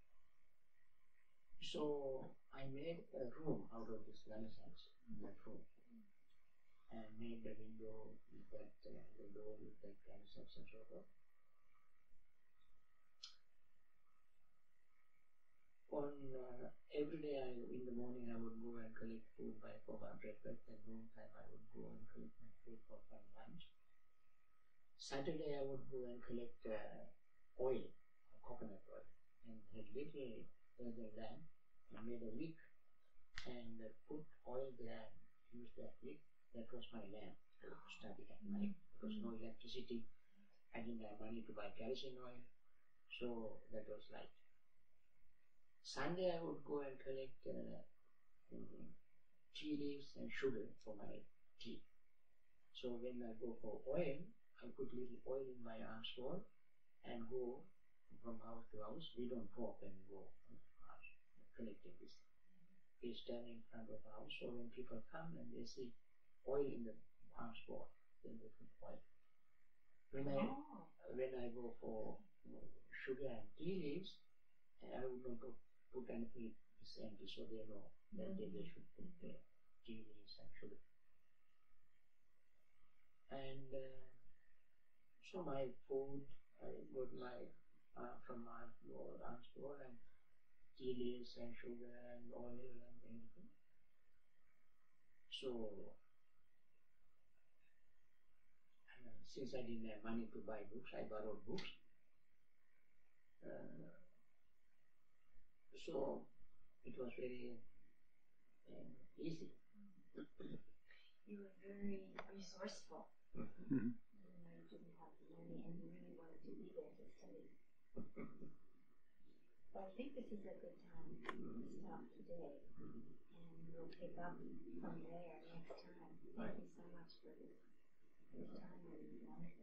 So I made a room out of this renaissance in that room and made the window with that, uh, the door with that renaissance and so forth. On uh, every day, I, in the morning, I would go and collect food by for my breakfast, and noon time I would go and collect my food for my lunch. Saturday, I would go and collect uh, oil, coconut oil, and had little further land and made a wick and uh, put oil there and use that wick. That was my lamp to study at night. There was no electricity. I didn't have money to buy kerosene oil, so that was light. Sunday I would go and collect uh, um, tea leaves and sugar for my tea. So when I go for oil, I put little oil in my alms bowl and go from house to house. We don't walk when we go uh, collecting this. We stand in front of the house, so when people come and they see oil in the alms bowl, then they put oil. When I oh. when I go for uh, sugar and tea leaves, I would not put anything is empty, so they know that mm-hmm. they should put the tea leaves and sugar. And uh, so my food, I got my uh, from my alms bowl and tea leaves and sugar and oil and anything. So uh, since I didn't have money to buy books, I borrowed books. Uh, so it was very uh, easy.
You were very resourceful.
Mm-hmm.
Even though you didn't have the money and you really wanted to be there to study. Well, I think this is a good time to stop today, and we'll pick up from there next time. Thank you so much for this, this time. It was wonderful.